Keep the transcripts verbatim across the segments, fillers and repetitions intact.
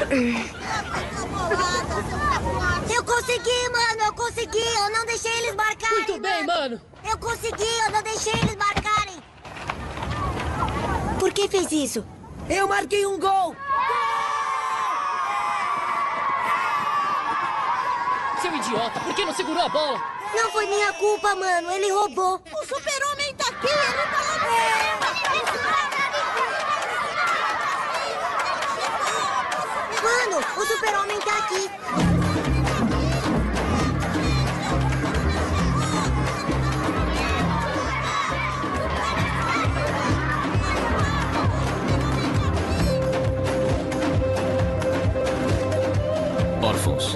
Eu consegui, mano, eu consegui. Eu não deixei eles marcarem. Muito bem, mano. Eu consegui, eu não deixei eles marcarem. Por que fez isso? Eu marquei um gol. Seu idiota, por que não segurou a bola? Não foi minha culpa, mano. Ele roubou. O super-homem tá aqui, ele tá lá. Mano, o super-homem tá aqui. Órfãos.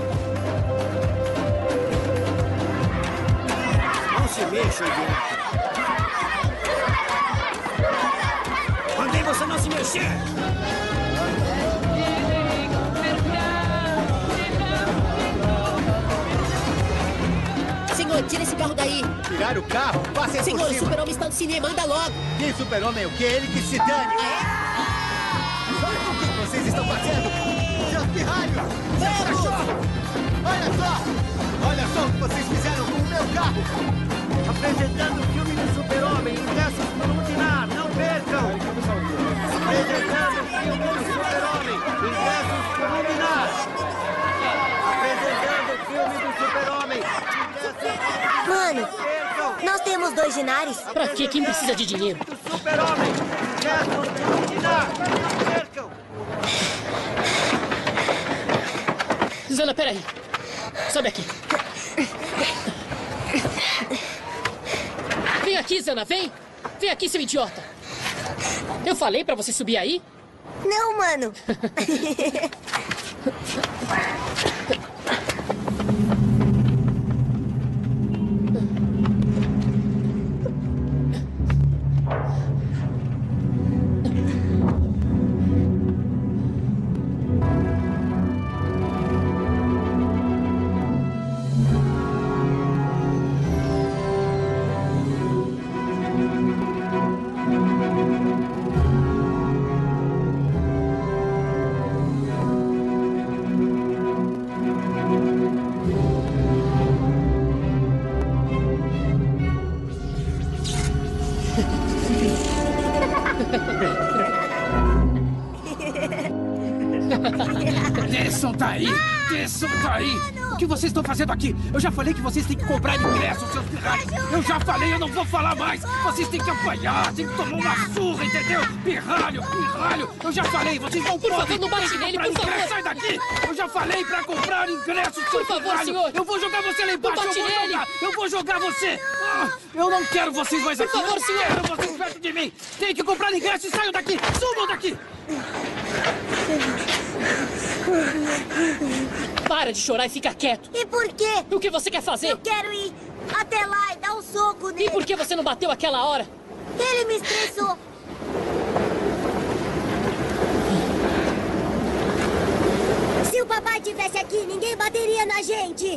Não se mexa, idiota. Mandei você não se mexer. Senhor, tira esse carro daí. Tirar o carro? Passem por Senhor, o cima. super-homem está no cinema, anda logo. Que super-homem? O que? Ele que se dane. O que vocês estão fazendo? Seus pirralhos! Seus cachorros! Olha só! Olha só o que vocês fizeram com o meu carro! Apresentando o filme do super-homem. Ingressos por um dinar. Não percam. Apresentando o filme do super-homem. Ingressos por um dinar. Apresentando o filme do super-homem. Mano, nós temos dois dinares. Pra quê? Quem precisa de dinheiro? Do super-homem. Ingressos por um dinar. Não percam. Zana, peraí. Sobe aqui. Vem aqui, Zana, vem. Vem aqui, seu idiota. Eu falei pra você subir aí? Não, mano. Desçam daí! Desçam daí! O que vocês estão fazendo aqui? Eu já falei que vocês têm que comprar ingressos, seus pirralhos! Eu já falei, eu não vou falar mais! Vocês têm que apanhar, têm que tomar uma surra, entendeu? Pirralho, pirralho! Eu já falei, vocês não Por podem favor, não bate nele, por ingresso. favor! Sai daqui! Eu já falei pra comprar ingressos, Por favor, pirralho. senhor! Eu vou jogar você lá embaixo! Não bate eu vou nele. jogar! Eu vou jogar você! Ah, eu não quero vocês mais Por aqui! favor, eu senhor. quero vocês perto de mim! Tem que comprar ingressos e saiam daqui! Sumam daqui! Para de chorar e fica quieto. E por quê? O que você quer fazer? Eu quero ir até lá e dar um soco nele. E por que você não bateu aquela hora? Ele me estressou. Se o papai estivesse aqui, ninguém bateria na gente.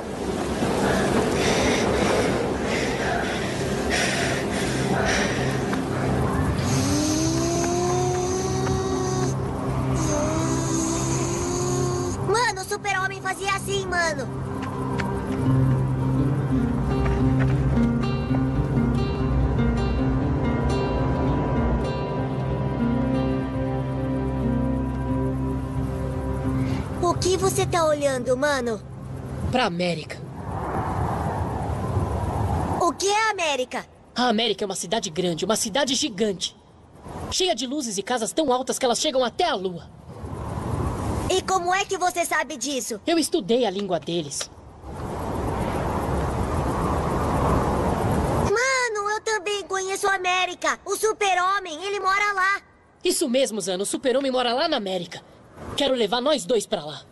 Mano, o super-homem fazia assim, mano. O que você tá olhando, mano? Pra América. O que é América? A América é uma cidade grande, uma cidade gigante. Cheia de luzes e casas tão altas que elas chegam até a lua. E como é que você sabe disso? Eu estudei a língua deles. Mano, eu também conheço a América. O super-homem, ele mora lá. Isso mesmo, Zana. O super-homem mora lá na América. Quero levar nós dois pra lá.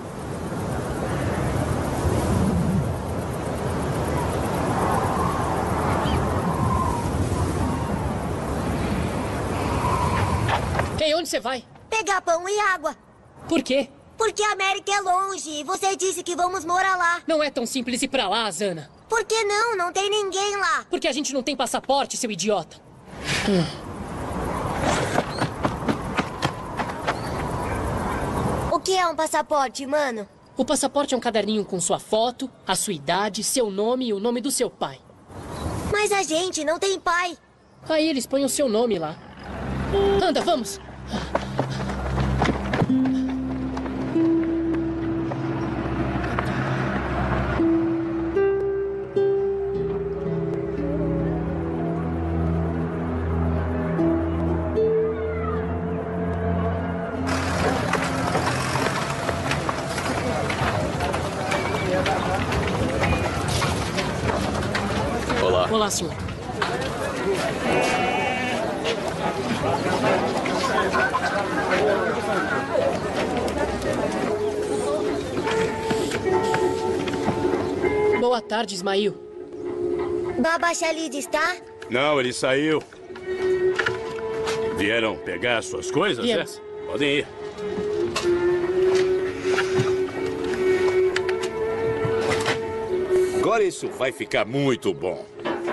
Ei, onde você vai? Pegar pão e água. Por quê? Porque a América é longe e você disse que vamos morar lá. Não é tão simples ir pra lá, Zana. Por que não? Não tem ninguém lá. Porque a gente não tem passaporte, seu idiota. Hum. O que é é um passaporte, mano? O passaporte é um caderninho com sua foto, a sua idade, seu nome e o nome do seu pai. Mas a gente não tem pai. Aí eles põem o seu nome lá. Anda, vamos! Olá. Olá, senhor. Boa tarde, Ismail. Baba Khalid está? Não, ele saiu. Vieram pegar suas coisas, Viemos. é? Podem ir. Agora isso vai ficar muito bom.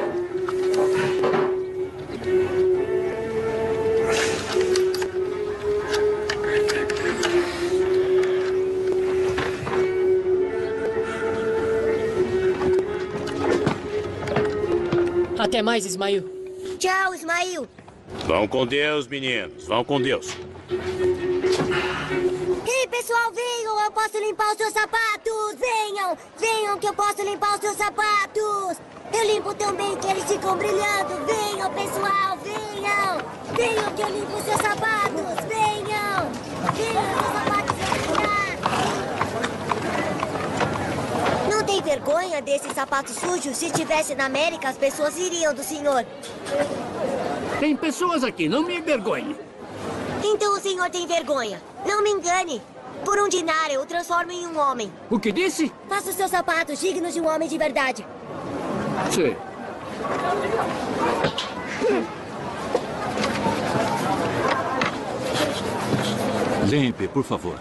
Até mais, Ismail. Tchau, Ismail. Vão com Deus, meninos. Vão com Deus. Ei, pessoal, venham, eu posso limpar os seus sapatos. Venham, venham que eu posso limpar os seus sapatos. Eu limpo tão bem que eles ficam brilhando. Venham, pessoal, venham. Venham que eu limpo os seus sapatos. Venham, venham, seus sapatos vão brilhar. Não tem vergonha desses sapatos sujos? Se estivesse na América, as pessoas iriam do senhor. Tem pessoas aqui, não me envergonhe. Então o senhor tem vergonha. Não me engane. Por um dinar, eu o transformo em um homem. O que disse? Faça os seus sapatos dignos de um homem de verdade. Sim. Limpe, por favor.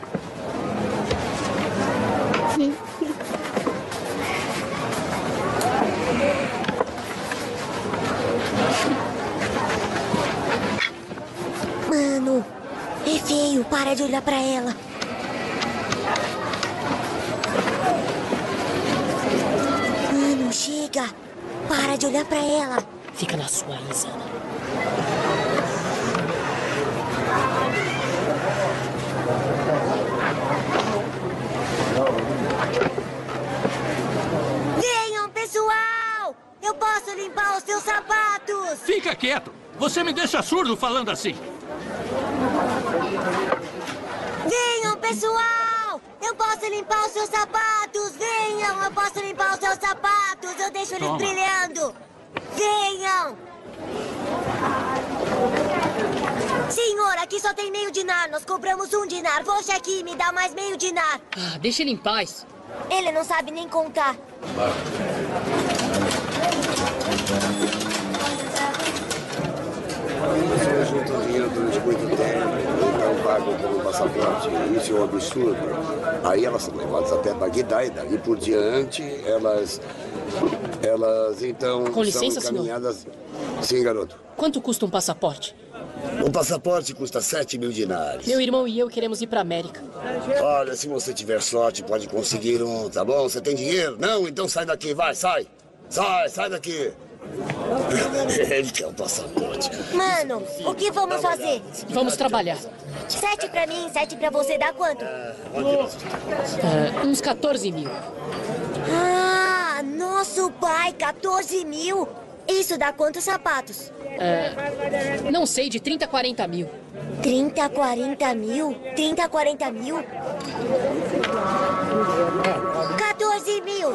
Mano, é feio. Para de olhar pra ela. Mano, chega. Para de olhar pra ela. Fica na sua, Isana. Venham, pessoal! Eu posso limpar os seus sapatos! Fica quieto. Você me deixa surdo falando assim. Venham, pessoal! Eu posso limpar os seus sapatos! Venham! Eu posso limpar os seus sapatos! Eu deixo eles Toma. brilhando! Venham! Senhor, aqui só tem meio dinar. Nós cobramos um dinar. Volte aqui e me dá mais meio dinar. Ah, deixa ele em paz. Ele não sabe nem contar. Pessoas juntam dinheiro durante muito tempo, então pagam pelo passaporte. Isso é um absurdo. Aí elas são levadas até Bagdá e dali por diante elas. Elas então. Com licença, são encaminhadas. Sim, garoto. Quanto custa um passaporte? O passaporte custa sete mil dinares. Meu irmão e eu queremos ir pra América. Olha, se você tiver sorte, pode conseguir um, tá bom? Você tem dinheiro? Não? Então sai daqui, vai, sai! Sai, sai daqui! Ele quer um passaporte. Mano, o que vamos fazer? Vamos trabalhar. Sete pra mim, sete pra você, dá quanto? Ah, uns quatorze mil. Ah, nosso pai, quatorze mil. Isso dá quantos sapatos? Ah, não sei, de trinta a quarenta mil. trinta, quarenta mil? trinta, quarenta mil? quatorze mil.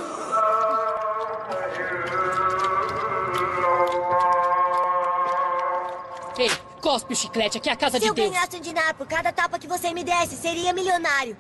Ei, cospe o chiclete, aqui é a casa Se de eu Deus. ganhasse um dinar por cada tapa que você me desse, seria milionário.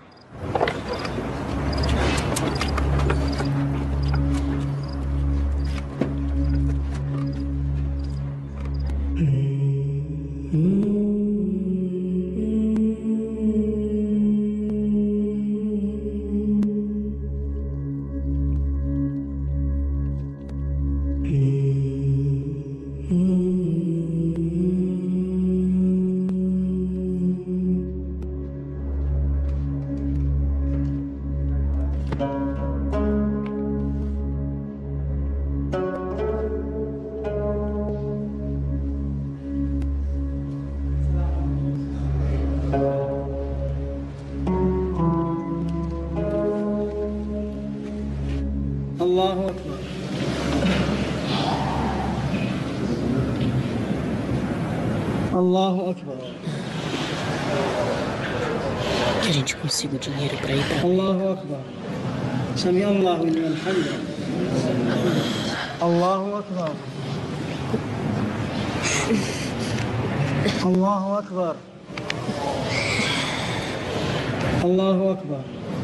Allahu Akbar. Que a gente consiga o dinheiro para ir para Allahu Akbar. Sami Allahu liman hamdah. Allahu Akbar. Allahu Akbar. Allahu Akbar.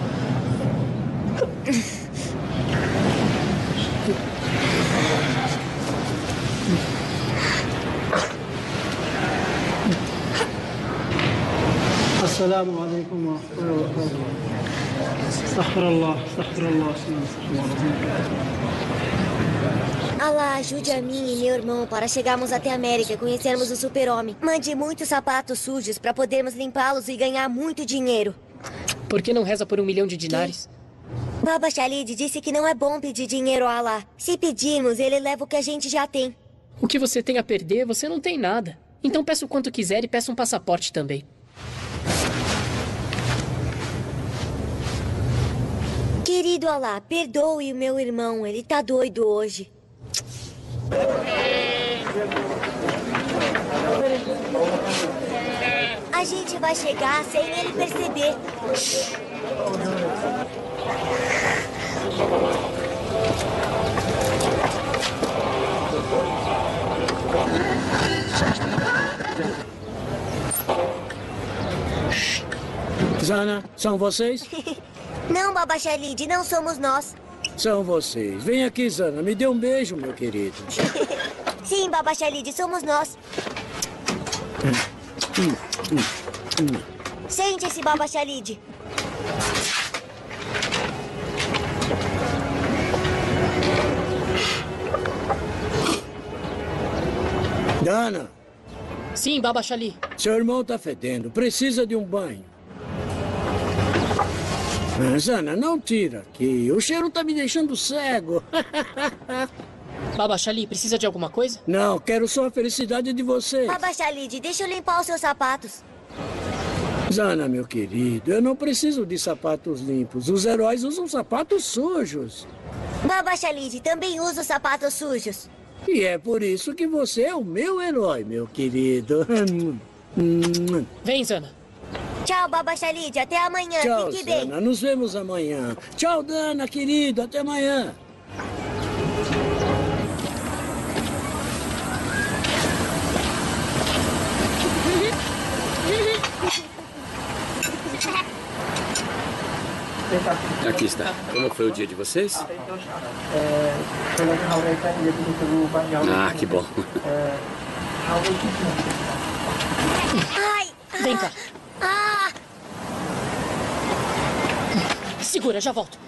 Assalamu alaikum wa rahmatullahi wa barakatuh. Astaghfirullah, astaghfirullah, astaghfirullah. Allah, ajude a mim e meu irmão para chegarmos até a América e conhecermos o super-homem. Mande muitos sapatos sujos para podermos limpá-los e ganhar muito dinheiro. Por que não reza por um milhão de dinares? Baba Khalid disse que não é bom pedir dinheiro a Allah. Se pedirmos, ele leva o que a gente já tem. O que você tem a perder, você não tem nada. Então peça o quanto quiser e peça um passaporte também. Querido Allah, perdoe o meu irmão. Ele tá doido hoje. A gente vai chegar sem ele perceber. Zana, são vocês? Não, Baba Khalid, não somos nós. São vocês. Vem aqui, Zana. Me dê um beijo, meu querido. Sim, Baba Khalid, somos nós. Sente-se, Baba Khalid. Dana. Sim, Baba Khalid. Seu irmão tá fedendo. Precisa de um banho. Zana, não tira aqui. O cheiro tá me deixando cego. Baba Khalid, precisa de alguma coisa? Não, quero só a felicidade de vocês. Baba Khalid, deixa eu limpar os seus sapatos. Zana, meu querido, eu não preciso de sapatos limpos. Os heróis usam sapatos sujos. Baba Khalid também usa os sapatos sujos. E é por isso que você é o meu herói, meu querido. Vem, Zana. Tchau, Baba Khalid. Até amanhã. Tchau, Fique bem. Zana. Nos vemos amanhã. Tchau, Dana, querido. Até amanhã. Aqui está. Como foi o dia de vocês? Ah, que bom. Ai! Vem cá. Ah! Segura, já volto.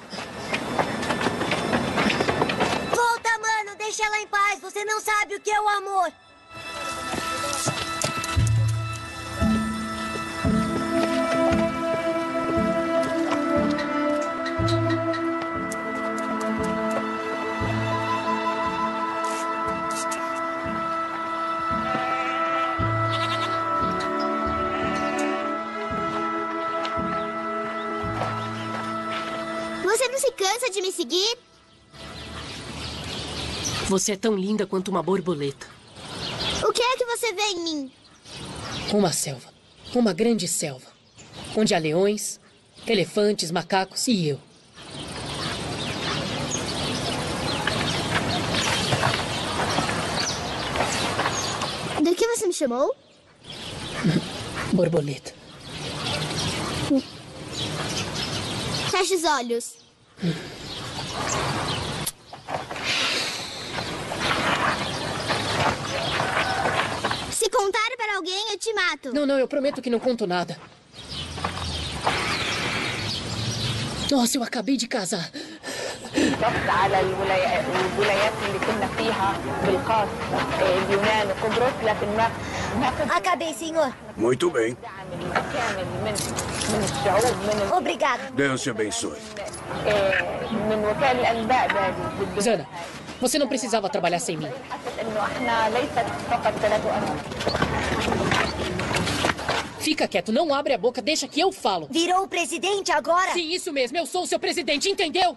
Volta, mano! Deixa ela em paz. Você não sabe o que é o amor. Você não se cansa de me seguir? Você é tão linda quanto uma borboleta. O que é que você vê em mim? Uma selva. Uma grande selva. Onde há leões, elefantes, macacos e eu. Do que você me chamou? Borboleta. Feche os olhos. Se contar para alguém, eu te mato. Não, não, eu prometo que não conto nada. Nossa, eu acabei de casar. على الولايات اللي كنا فيها بالقاس اليونان وقبرص لكن ما Acabei, senhor. Muito bem. Obrigado. Deus te abençoe. Zana, você não precisava trabalhar sem mim. Fica quieto, não abre a boca, deixa que eu falo. Virou o presidente agora? Sim, isso mesmo, eu sou o seu presidente, entendeu?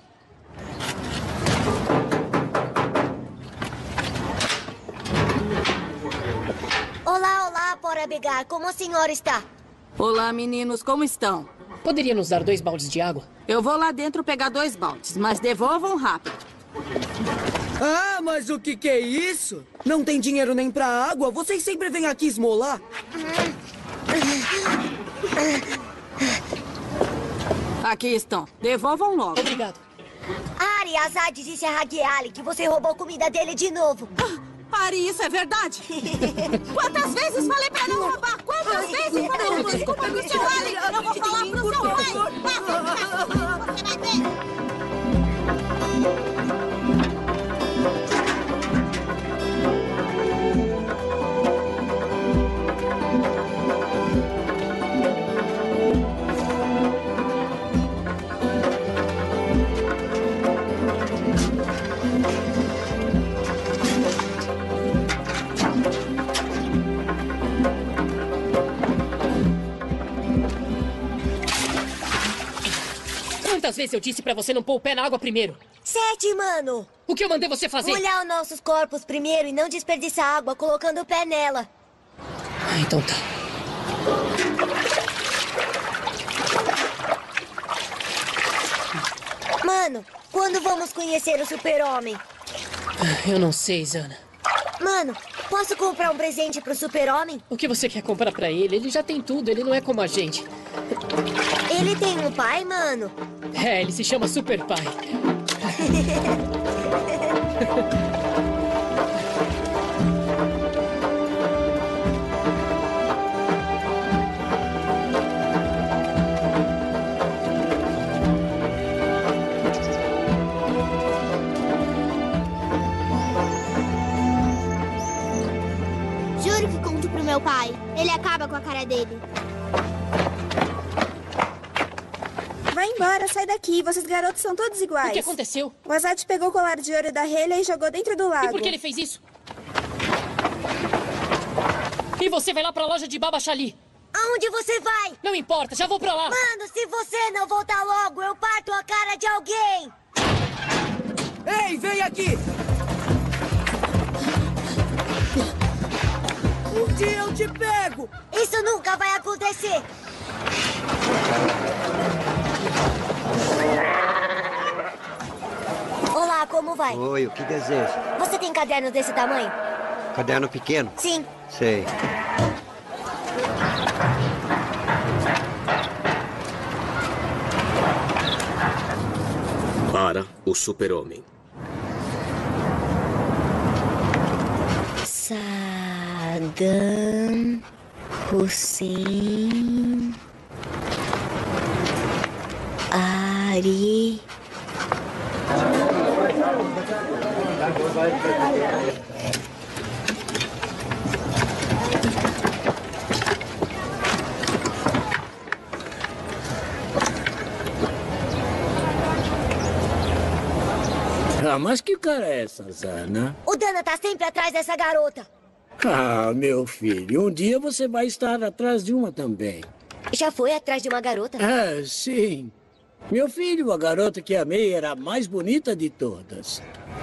Olá, olá, senhora Begar. Como a senhora está? Olá, meninos. Como estão? Poderia nos dar dois baldes de água? Eu vou lá dentro pegar dois baldes, mas devolvam rápido. Ah, mas o que que é isso? Não tem dinheiro nem pra água? Vocês sempre vêm aqui esmolar? Aqui estão. Devolvam logo. Obrigado. Ari, Azad disse a Hagiali que você roubou comida dele de novo. Ari, isso é verdade? Quantas vezes falei pra não roubar? Quantas vezes falei que desculpa pro seu Ali? Eu vou falar pro seu pai. Você vai ver. Quantas vezes eu disse pra você não pôr o pé na água primeiro? Sete, mano. O que eu mandei você fazer? Molhar os nossos corpos primeiro e não desperdiçar água colocando o pé nela. Ah, então tá. Mano, quando vamos conhecer o super-homem? Eu não sei, Zana. Mano, posso comprar um presente pro super-homem? O que você quer comprar pra ele? Ele já tem tudo, ele não é como a gente. Ele tem um pai, mano? É, ele se chama Super Pai. Juro que conto pro meu pai. Ele acaba com a cara dele. Vai embora, sai daqui. Vocês garotos são todos iguais. O que aconteceu? O Azad pegou o colar de ouro da Helha e jogou dentro do lago. E por que ele fez isso? E você vai lá pra loja de Baba Shali? Aonde você vai? Não importa, já vou pra lá. Mano, se você não voltar logo, eu parto a cara de alguém. Ei, vem aqui! Um dia eu te pego! Isso nunca vai acontecer! Olá, como vai? Oi, o que deseja? Você tem caderno desse tamanho? Caderno pequeno? Sim. Sei. Para o super-homem. Saddam Hussein Ari Ah, mas que cara é essa, Zana? O Dana tá sempre atrás dessa garota. Ah, meu filho, um dia você vai estar atrás de uma também. Já foi atrás de uma garota? Ah, sim. Meu filho, a garota que amei era a mais bonita de todas.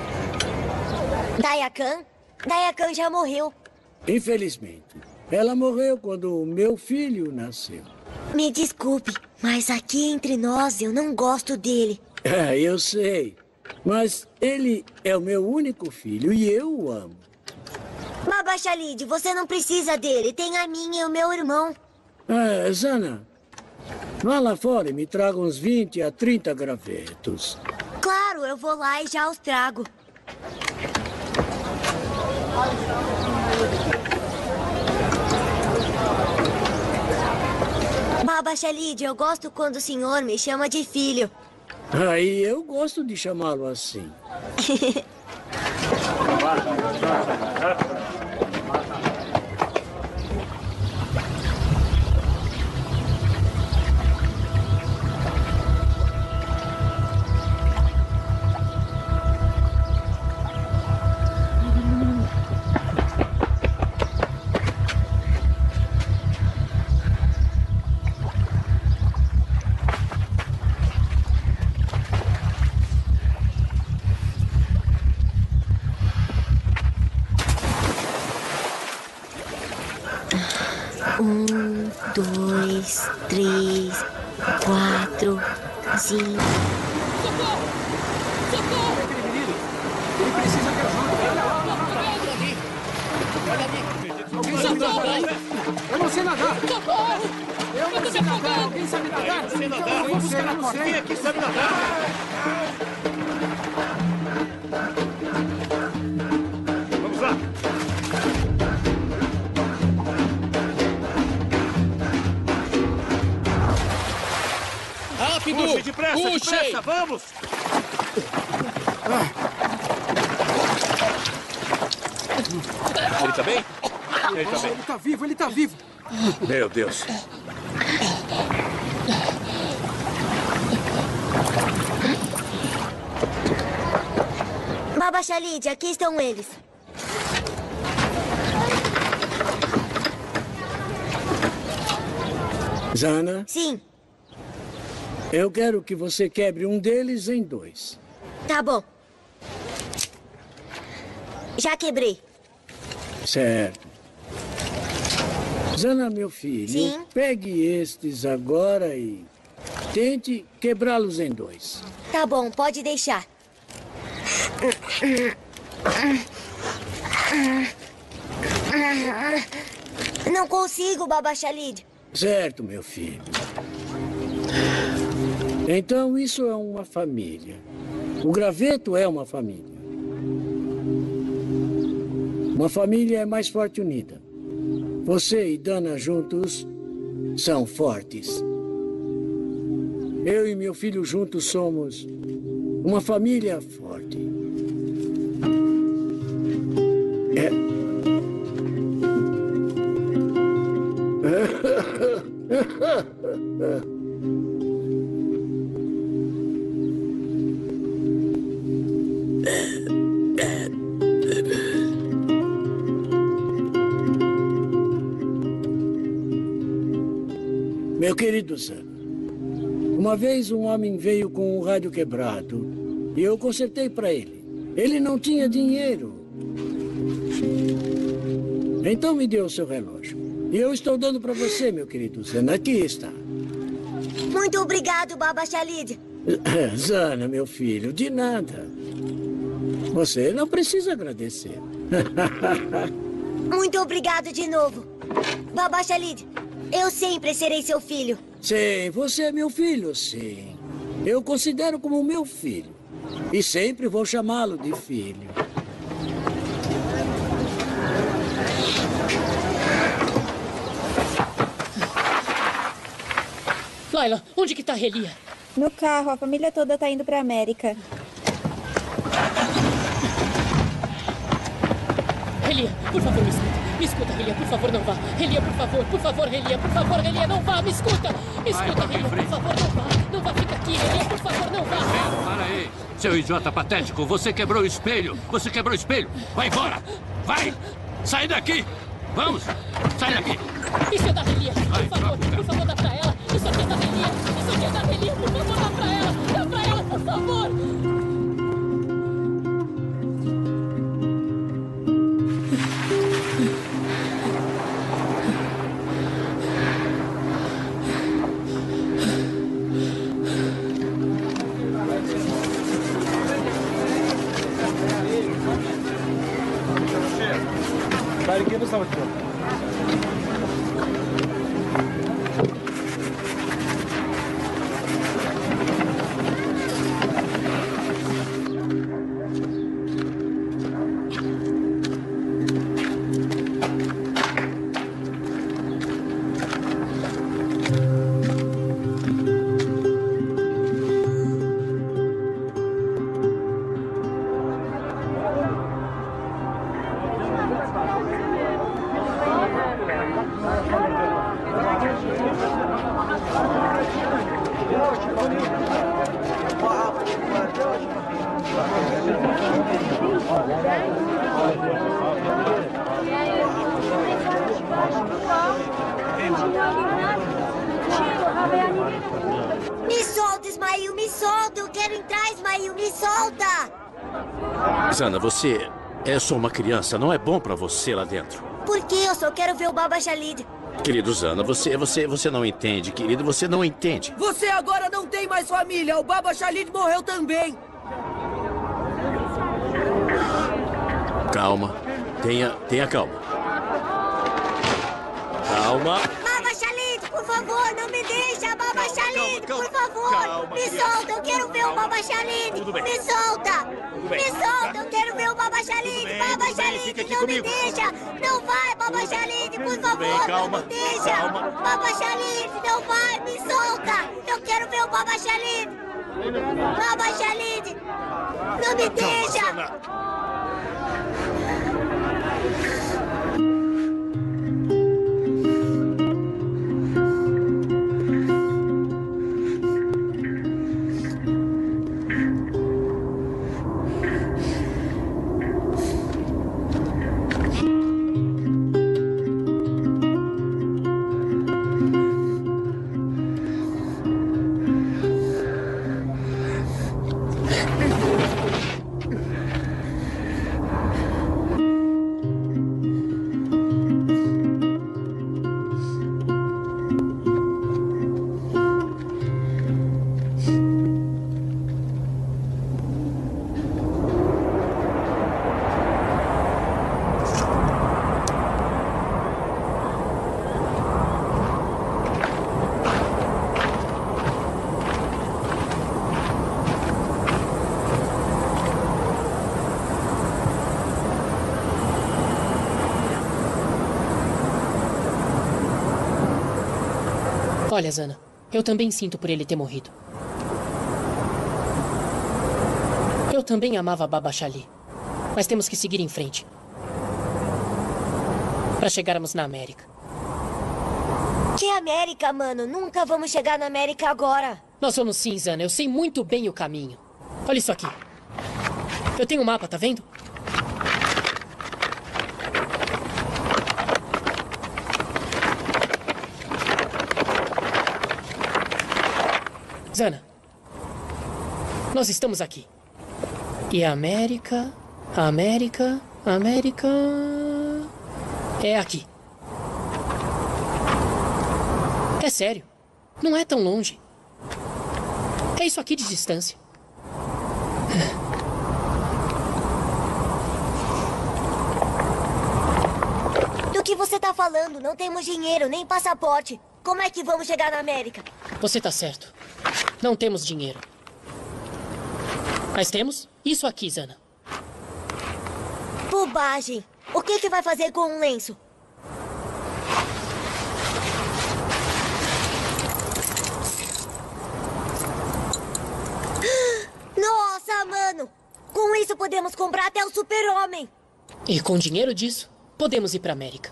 Dayakan? Dayakan já morreu. Infelizmente. Ela morreu quando o meu filho nasceu. Me desculpe, mas aqui entre nós eu não gosto dele. É, eu sei. Mas ele é o meu único filho e eu o amo. Baba Shalid, você não precisa dele. Tem a mim e o meu irmão. Ah, Zana, vá lá fora e me traga uns vinte a trinta gravetos. Claro, eu vou lá e já os trago. Baba Shalid, eu gosto quando o senhor me chama de filho. Aí eu gosto de chamá-lo assim. Um, dois, três, quatro, cinco. Socorro! Socorro! Aquele menino! Ele precisa de ajuda! Olha lá, olha ali! Olha ali! Alguém sabe nadar? Eu não sei nadar! Socorro! Eu não sei nadar! Alguém sabe nadar? Eu não sei nadar! Eu vou buscar na corda! Quem aqui sabe nadar? Vamos lá! Rápido! Puxe, depressa, Puxe! depressa, vamos! Ele tá bem? Ele tá bem. Ele tá vivo, ele tá vivo! Meu Deus. Baba Khalid, aqui estão eles. Zana? Sim. Eu quero que você quebre um deles em dois. Tá bom. Já quebrei. Certo. Zana, meu filho, Sim? pegue estes agora e tente quebrá-los em dois. Tá bom, pode deixar. Não consigo, Baba Khalid. Certo, meu filho. Então, isso é uma família. O graveto é uma família. Uma família é mais forte unida. Você e Dana juntos são fortes. Eu e meu filho juntos somos uma família forte. É... Meu querido Zana, uma vez um homem veio com um rádio quebrado e eu consertei para ele. Ele não tinha dinheiro. Então me deu o seu relógio. E eu estou dando para você, meu querido Zana. Aqui está. Muito obrigado, Baba Khalid. Zana, meu filho, de nada. Você não precisa agradecer. Muito obrigado de novo. Baba Khalid, eu sempre serei seu filho. Sim, você é meu filho, sim. Eu considero como meu filho. E sempre vou chamá-lo de filho. Layla, onde que tá a Relia? No carro, a família toda tá indo pra América. Relia, por favor, me escuta. Me escuta, Relia, por favor, não vá. Relia, por favor, por favor, Relia, por favor, Relia, não vá, me escuta. Me escuta, Relia, por favor, não vá. Não vá, fica aqui, Relia, por favor, não vá. Para aí, seu idiota patético. Você quebrou o espelho. Você quebrou o espelho. Vai embora. Vai. Sai daqui. Vamos. Sai daqui. Isso é da Relia. Por favor, por favor, dá pra ela. Isso aqui é da Relia. Isso aqui é da Relia. Por favor, dá pra ela. Dá pra ela, por favor. Me solta, Ismael, me solta. Eu quero entrar, Ismael, me solta. Zana, você é só uma criança. Não é bom pra você lá dentro. Por quê? Eu só quero ver o Baba Khalid. Querido Zana, você, você, você não entende, querido. Você não entende. Você agora não tem mais família. O Baba Khalid morreu também. Calma. Tenha, tenha calma. Calma. Baba Khalid, por favor, não me deixa. Baba Khalid, por favor. calma, me criança. solta, eu quero ver o Baba Khalid. Tudo bem. Me solta. bem. Me solta, eu quero ver o Baba Khalid. bem, Baba tudo bem, Khalid, fica aqui não comigo. me deixa. Não vai, Baba Khalid, por favor, bem, calma, não me deixa. calma. Baba Khalid, não vai, me solta. Eu quero ver o Baba Khalid. Baba Khalid, não me deixa. Olha, Zana, eu também sinto por ele ter morrido. Eu também amava Baba Khalid. Mas temos que seguir em frente. Para chegarmos na América. Que América, mano? Nunca vamos chegar na América agora. Nós vamos sim, Zana. Eu sei muito bem o caminho. Olha isso aqui. Eu tenho um mapa, tá vendo? Zana, nós estamos aqui. E a América, a América, a América... é aqui. É sério. Não é tão longe. É isso aqui de distância. Do que você tá falando? Não temos dinheiro, nem passaporte. Como é que vamos chegar na América? Você tá certo. Não temos dinheiro. Mas temos isso aqui, Zana. Bobagem. O que que vai fazer com um lenço? Nossa, mano! Com isso podemos comprar até o super-homem. E com dinheiro disso, podemos ir pra América.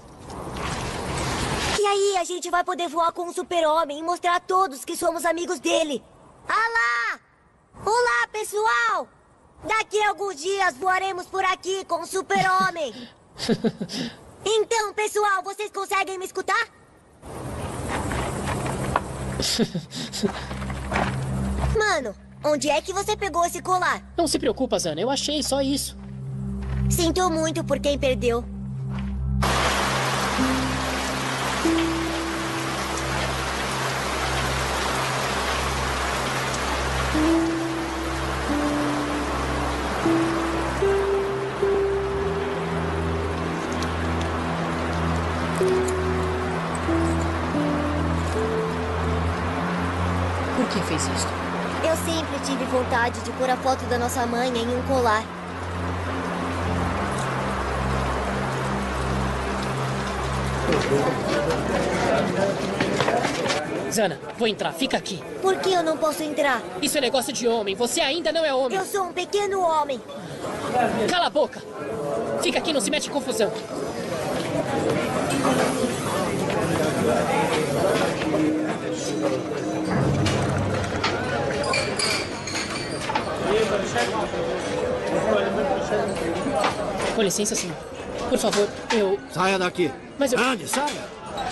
E aí a gente vai poder voar com o super-homem e mostrar a todos que somos amigos dele. Alá! Olá, pessoal! Daqui a alguns dias voaremos por aqui com o super-homem. Então, pessoal, vocês conseguem me escutar? Mano, onde é que você pegou esse colar? Não se preocupa, Zana. Eu achei só isso. Sinto muito por quem perdeu. Por que fez isso? Eu sempre tive vontade de pôr a foto da nossa mãe em um colar. Zana, vou entrar. Fica aqui. Por que eu não posso entrar? Isso é negócio de homem. Você ainda não é homem. Eu sou um pequeno homem. Cala a boca. Fica aqui, não se mete em confusão. Com licença, senhor. Por favor, eu... Saia daqui. Mas eu... Ande, saia.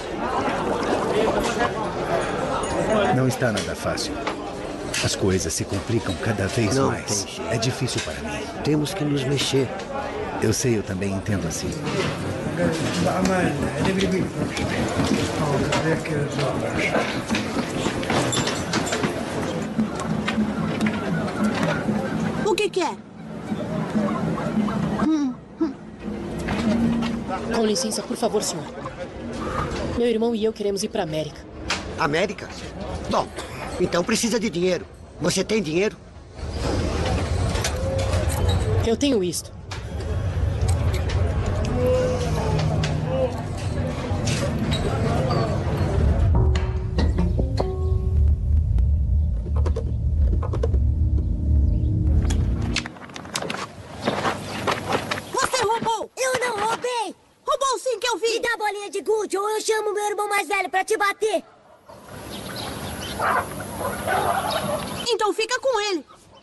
Não está nada fácil. As coisas se complicam cada vez Não mais. tem jeito. É difícil para mim. Temos que nos mexer. Eu sei, eu também entendo assim. O que que é? Com licença, por favor, senhor. Meu irmão e eu queremos ir para a América. América? Bom, então precisa de dinheiro. Você tem dinheiro? Eu tenho isto. Você roubou! Eu não roubei! Roubou sim, que eu vi! Me dá a bolinha de gude ou eu chamo meu irmão mais velho pra te bater! Então fica com ele!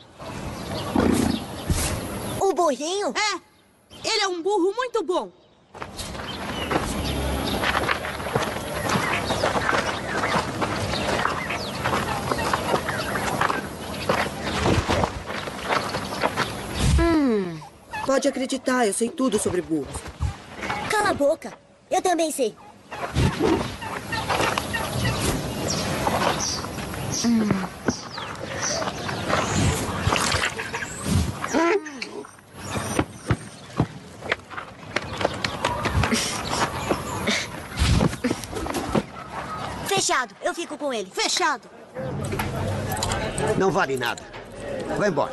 O burrinho? É! Ele é um burro muito bom! Hum. Pode acreditar, eu sei tudo sobre burros. Cala a boca! Eu também sei. Hum. Fechado. Eu fico com ele. Fechado. Não vale nada. Vai embora.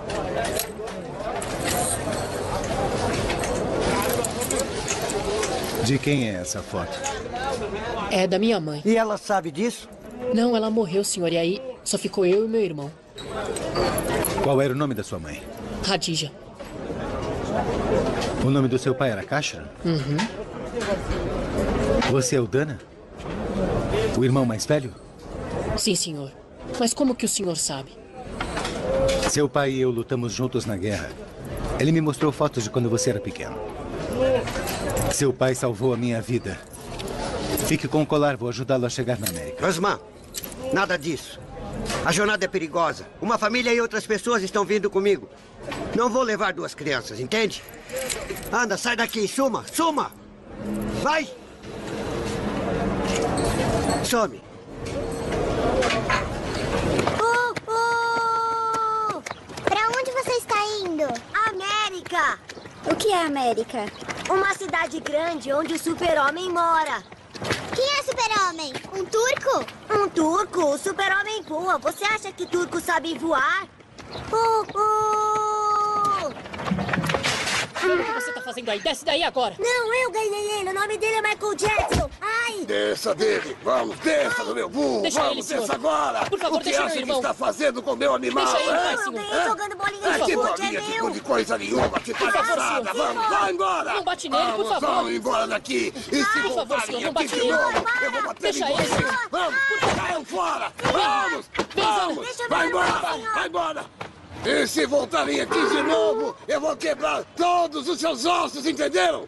De quem é essa foto? É da minha mãe. E ela sabe disso? Não, ela morreu, senhor. E aí só ficou eu e meu irmão. Qual era o nome da sua mãe? Khadija. O nome do seu pai era Kashra? Uhum. Você é o Dana? O irmão mais velho? Sim, senhor. Mas como que o senhor sabe? Seu pai e eu lutamos juntos na guerra. Ele me mostrou fotos de quando você era pequeno. Seu pai salvou a minha vida. Fique com o colar, vou ajudá-lo a chegar na América. Osman, nada disso. A jornada é perigosa. Uma família e outras pessoas estão vindo comigo. Não vou levar duas crianças, entende? Anda, sai daqui, suma, suma! Vai! Some! Uh, uh! Pra onde você está indo? América! O que é América? Uma cidade grande onde o super-homem mora. Quem é super-homem? Um turco? Um turco? O super-homem voa. Você acha que turcos sabem voar? Uh, uh! O que você tá fazendo aí? Desce daí agora! Não, eu ganhei ele. O nome dele é Michael Jackson. Ai! Desça dele! Vamos, desça do meu burro! Deixa Vamos, ele, senhor. desça agora! Por favor, o que deixa acha meu que irmão. está fazendo com o meu animal? Deixa ele, hein? vai, Eu senhor. ganhei jogando bolinha Ah, de que gude. É bolinha de meu. gude, coisa nenhuma! Que Por favor, palhaçada! senhor. Vamos, vai embora! Não bate nele, por Vamos, favor. vamos embora daqui! E se Por favor, voltarem senhor, não aqui bate de nele. novo, eu vou bater Deixa em ele, vocês! senhor. Vamos! Saiam fora! Vem. Vamos! Vem, Vamos! Deixa eu Vai ver, embora! senhor. Vai embora! E se voltarem aqui de novo, eu vou quebrar todos os seus ossos, entenderam?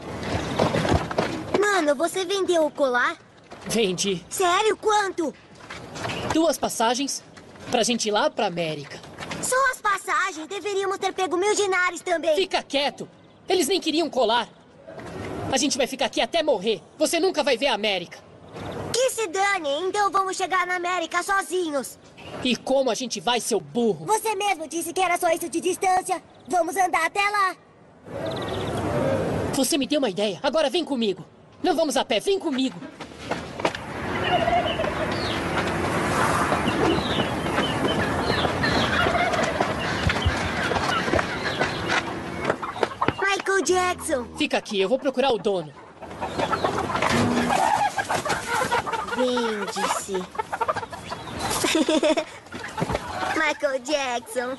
Mano, você vendeu o colar? Vendi. Sério? Quanto? Duas passagens pra gente ir lá pra América. Só as passagens. Deveríamos ter pego mil dinares também. Fica quieto. Eles nem queriam colar. A gente vai ficar aqui até morrer. Você nunca vai ver a América. Que se dane. Então vamos chegar na América sozinhos. E como a gente vai, seu burro? Você mesmo disse que era só isso de distância. Vamos andar até lá. Você me deu uma ideia. Agora vem comigo. Não vamos a pé. Vem comigo. Michael Jackson. Fica aqui. Eu vou procurar o dono. Vende-se. Michael Jackson.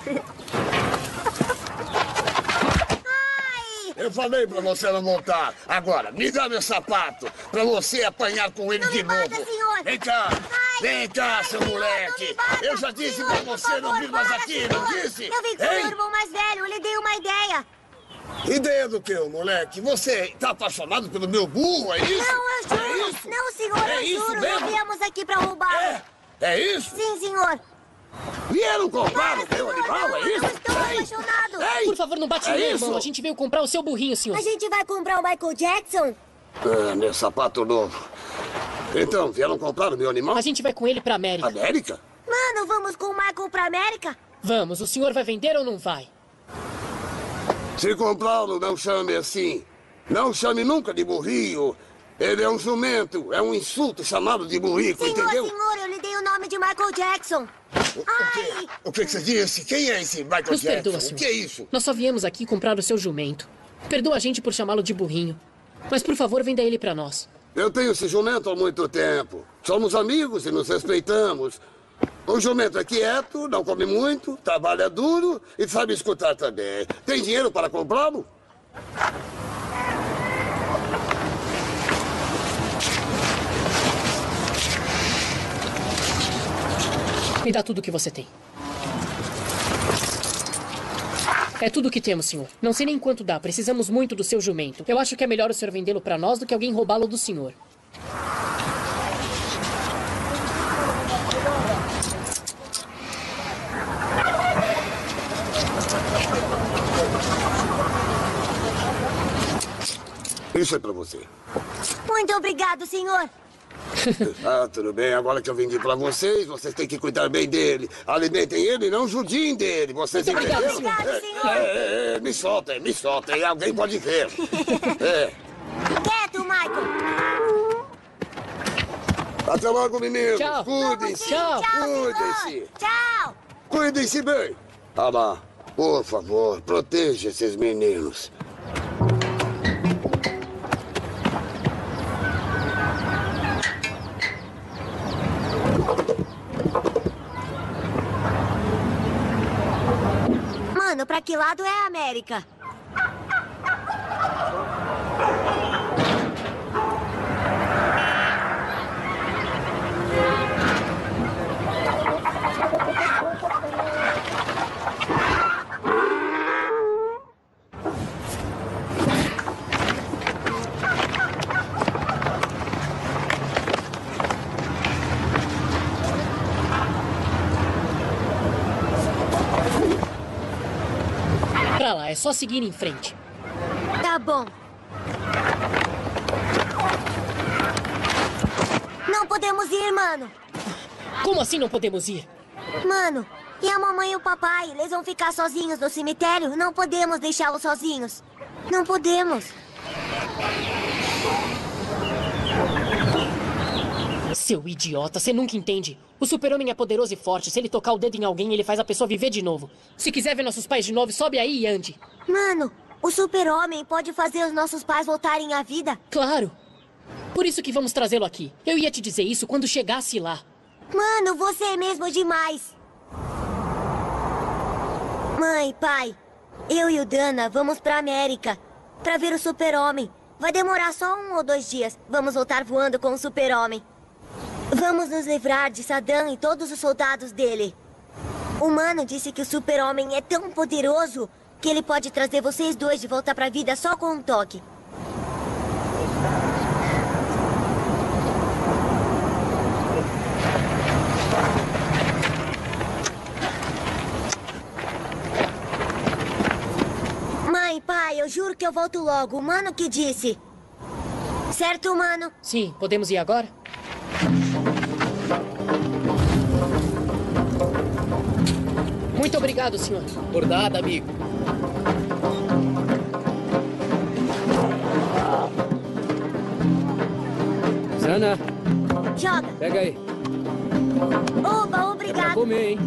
Eu falei pra você não montar. Agora, me dá meu sapato pra você apanhar com ele Não de me novo. mata, senhor. Vem cá, Ai, vem cá, seu senhor, moleque. não me mata, Eu já disse senhor, pra por você favor, não vir mais para, aqui, senhor. não disse? Eu vim com meu Hein? irmão mais velho. Eu lhe dei uma ideia. Ideia do que, moleque? Você tá apaixonado pelo meu burro, é isso? Não, eu juro. É isso? Não, senhor, É eu isso juro. mesmo? Não viemos aqui pra roubar. É? É isso? Sim, senhor. Vieram comprar o meu animal, é isso? Estou apaixonado. Ei! Por favor, não bate É nele, isso? irmão. A gente veio comprar o seu burrinho, senhor. A gente vai comprar o Michael Jackson? Ah, meu sapato novo. Então, vieram comprar o meu animal? A gente vai com ele pra América. América? Mano, vamos com o Michael pra América? Vamos. O senhor vai vender ou não vai? Se comprá-lo, não chame assim. Não chame nunca de burrinho. Ele é um jumento. É um insulto chamado de burrico, Senhor, entendeu? senhor, eu lhe dei o nome de Michael Jackson. Ai! O que, que você disse? Quem é esse Michael Nos Jackson? perdoa, O senhor. que é isso? Nós só viemos aqui comprar o seu jumento. Perdoa a gente por chamá-lo de burrinho. Mas, por favor, venda ele pra nós. Eu tenho esse jumento há muito tempo. Somos amigos e nos respeitamos. O jumento é quieto, não come muito, trabalha duro e sabe escutar também. Tem dinheiro para comprá-lo? Me dá tudo o que você tem. É tudo o que temos, senhor. Não sei nem quanto dá. Precisamos muito do seu jumento. Eu acho que é melhor o senhor vendê-lo pra nós do que alguém roubá-lo do senhor. Isso é para você. Muito obrigado, senhor. Ah, tudo bem. Agora que eu vendi para vocês, vocês têm que cuidar bem dele. Alimentem ele e não judiem dele. Vocês Muito entenderam? obrigado, É, senhor. é, é, é, me soltem, me soltem. Alguém pode ver. É. Quieto, Michael. Até logo, meninos. Tchau. Cuidem-se. Tchau. Cuidem-se. Tchau. Cuidem-se bem. Ah lá, por favor, proteja esses meninos. Mano, pra que lado é a América? Pra lá, é só seguir em frente. Tá bom. Não podemos ir, mano. Como assim não podemos ir? Mano, e a mamãe e o papai? Eles vão ficar sozinhos no cemitério? Não podemos deixá-los sozinhos. Não podemos. Seu idiota, você nunca entende. O super-homem é poderoso e forte. Se ele tocar o dedo em alguém, ele faz a pessoa viver de novo. Se quiser ver nossos pais de novo, sobe aí e ande. Mano, o super-homem pode fazer os nossos pais voltarem à vida? Claro. Por isso que vamos trazê-lo aqui. Eu ia te dizer isso quando chegasse lá. Mano, você é mesmo demais. Mãe, pai, eu e o Dana vamos pra América pra ver o super-homem. Vai demorar só um ou dois dias. Vamos voltar voando com o super-homem. Vamos nos livrar de Saddam e todos os soldados dele. O Mano disse que o super-homem é tão poderoso que ele pode trazer vocês dois de volta pra vida só com um toque. Mãe, pai, eu juro que eu volto logo. O Mano que disse. Certo, Mano? Sim, podemos ir agora? Muito obrigado, senhor. Por nada, amigo. Sana, Joga. pega aí. Oba, É obrigado. pra comer, hein?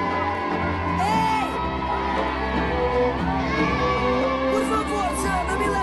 Por favor, Sana, me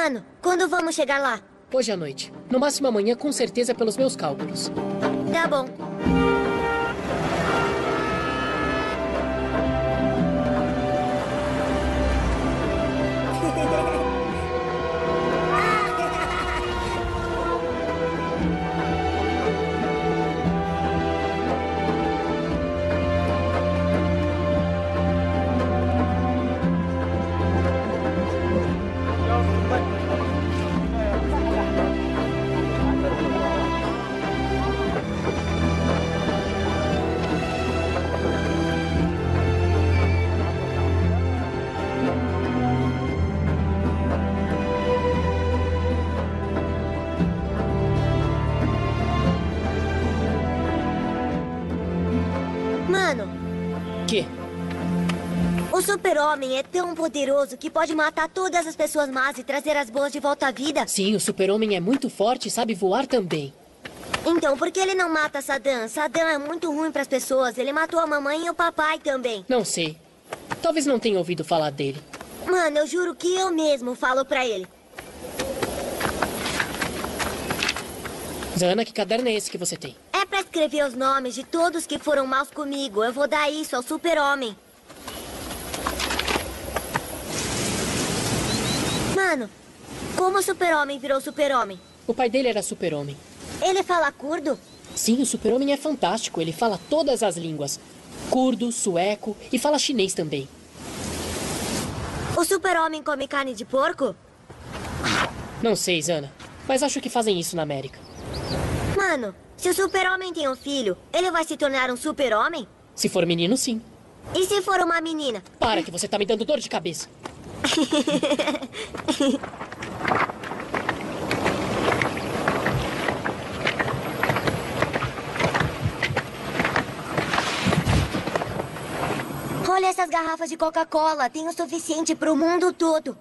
Mano, quando vamos chegar lá? Hoje à noite. No máximo amanhã, com certeza, pelos meus cálculos. Tá bom. Mano. Quê? O super-homem é tão poderoso que pode matar todas as pessoas más e trazer as boas de volta à vida. Sim, o super-homem é muito forte e sabe voar também. Então, por que ele não mata Saddam? Saddam é muito ruim para as pessoas. Ele matou a mamãe e o papai também. Não sei. Talvez não tenha ouvido falar dele. Mano, eu juro que eu mesmo falo pra ele. Zana, que caderno é esse que você tem? É pra escrever os nomes de todos que foram maus comigo. Eu vou dar isso ao super-homem. Mano, como o super-homem virou super-homem? O pai dele era super-homem. Ele fala curdo? Sim, o super-homem é fantástico. Ele fala todas as línguas. Curdo, sueco e fala chinês também. O super-homem come carne de porco? Não sei, Zana. Mas acho que fazem isso na América. Mano, se o super-homem tem um filho, ele vai se tornar um super-homem? Se for menino, sim. E se for uma menina? Para, que você tá me dando dor de cabeça. Olha essas garrafas de Coca-Cola. Tem o suficiente pro mundo todo.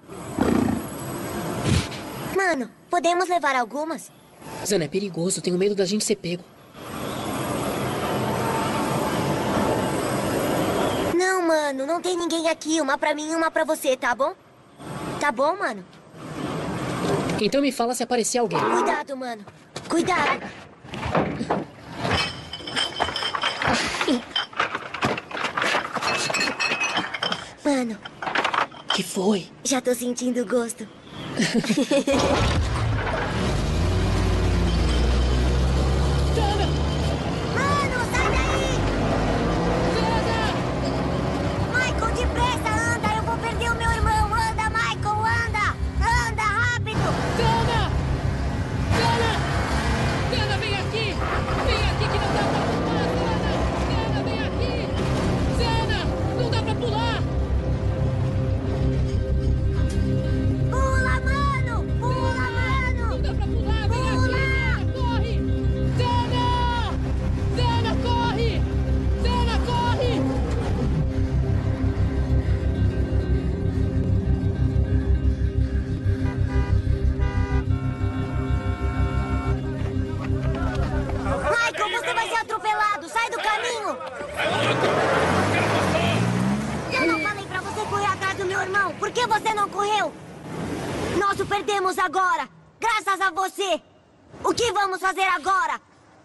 Mano, podemos levar algumas? Zana, é perigoso. Tenho medo da gente ser pego. Não, mano. Não tem ninguém aqui. Uma pra mim e uma pra você, tá bom? Tá bom, mano? Então me fala se aparecer alguém. Cuidado, mano. Cuidado. Mano. Que foi? Já tô sentindo gosto. Zana! Mano, sai daí! Zana! Michael, depressa, anda! Eu vou perder o meu irmão! Anda, Michael, anda! Anda, rápido! Zana! Zana! Zana, vem aqui! Vem aqui que não dá pra pular, Zana! Zana, vem aqui! Zana! Não dá pra pular! Pula, mano! Pula, mano! Não dá pra pular! Vem Pula! aqui! Corre! Zana! Zana, corre! Zana, corre! Michael, você vai ser atropelado! Sai do caminho! Eu não falei pra você correr atrás do meu irmão! Por que você não correu? Nós o perdemos agora! Graças a você! O que vamos fazer agora?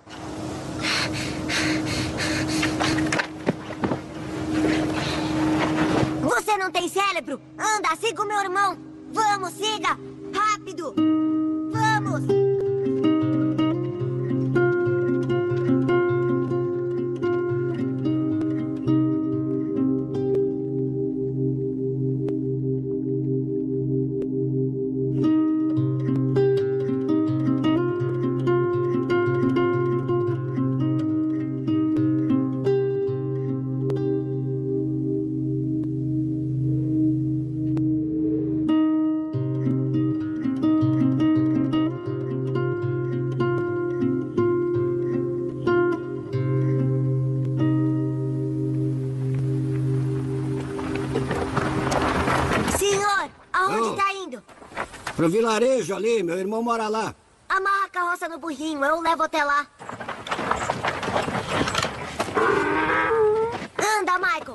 Você não tem cérebro? Anda, siga o meu irmão! Vamos, siga! Rápido! Vamos! Senhor, aonde Oh. tá indo? Pro vilarejo ali, meu irmão mora lá. Amarra a carroça no burrinho, eu o levo até lá. Anda, Michael.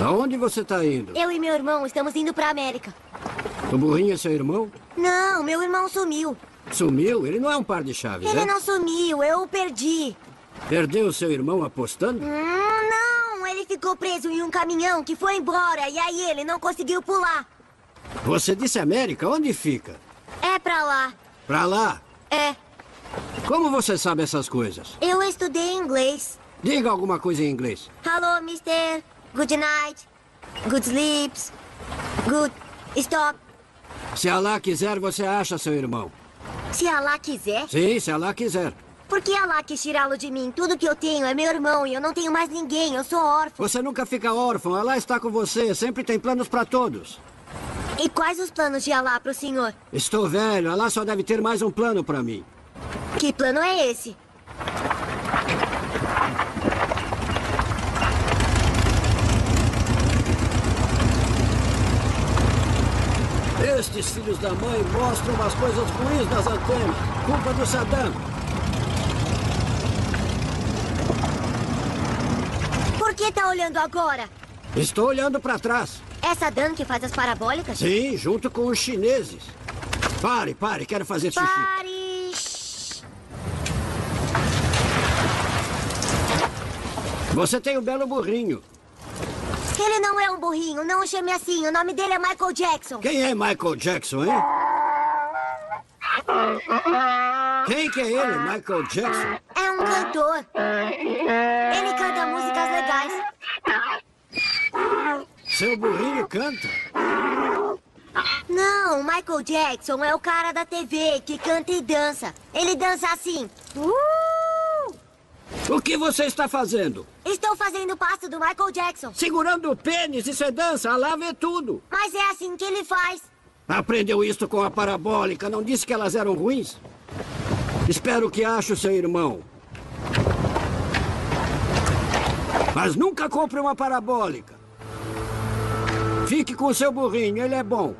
Aonde você tá indo? Eu e meu irmão estamos indo pra América. O burrinho é seu irmão? Não, meu irmão sumiu. Sumiu? Ele não é um par de chaves, Ele é? não sumiu, eu o perdi. Perdeu o seu irmão apostando? Hum, não, ele ficou preso em um caminhão que foi embora e aí ele não conseguiu pular. Você disse América? Onde fica? É pra lá. Pra lá? É. Como você sabe essas coisas? Eu estudei inglês. Diga alguma coisa em inglês. Hello, mister. Good night. Good sleeps. Good... Stop. Se Allah quiser, você acha seu irmão. Se Allah quiser? Sim, se Allah quiser. Por que Allah quis tirá-lo de mim? Tudo que eu tenho é meu irmão e eu não tenho mais ninguém. Eu sou órfão. Você nunca fica órfão. Allah está com você. Sempre tem planos para todos. E quais os planos de Allah para o senhor? Estou velho. Allah só deve ter mais um plano para mim. Que plano é esse? Estes filhos da mãe mostram umas coisas ruins nas antenas. Culpa do Saddam. Por que tá olhando agora? Estou olhando para trás. É Saddam que faz as parabólicas? Sim, junto com os chineses. Pare, pare, quero fazer xixi. Pare! Você tem um belo burrinho. Ele não é um burrinho, não o chame assim. O nome dele é Michael Jackson. Quem é Michael Jackson, hein? Quem que é ele, Michael Jackson? É um cantor. Ele canta músicas legais. Seu burrinho canta? Não, Michael Jackson é o cara da T V que canta e dança. Ele dança assim. Uh! O que você está fazendo? Estou fazendo o passo do Michael Jackson. Segurando o pênis e você dança, Allah vê tudo. Mas é assim que ele faz. Aprendeu isso com a parabólica, não disse que elas eram ruins? Espero que ache o seu irmão. Mas nunca compre uma parabólica. Fique com o seu burrinho, ele é bom.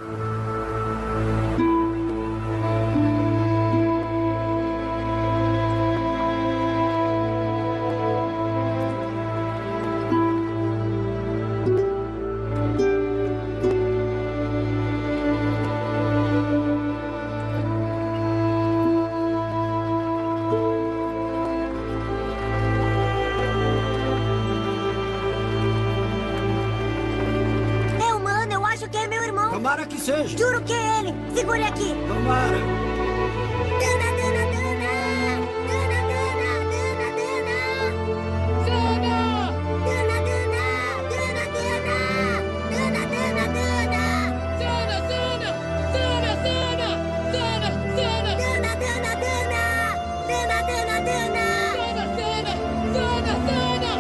Tomara que seja. Juro que é ele. Segure aqui. Tomara. Dana, Dana, Dana. Dana, Dana, Dana, Dana. Dana! Dana, Dana, Dana, Dana. Dana, Dana, Dana. Dana, Dana! Dana, Dana! Dana, Dana! Dana, Dana, Dana. Dana, Dana, Dana. Dana, Dana! Dana, Dana!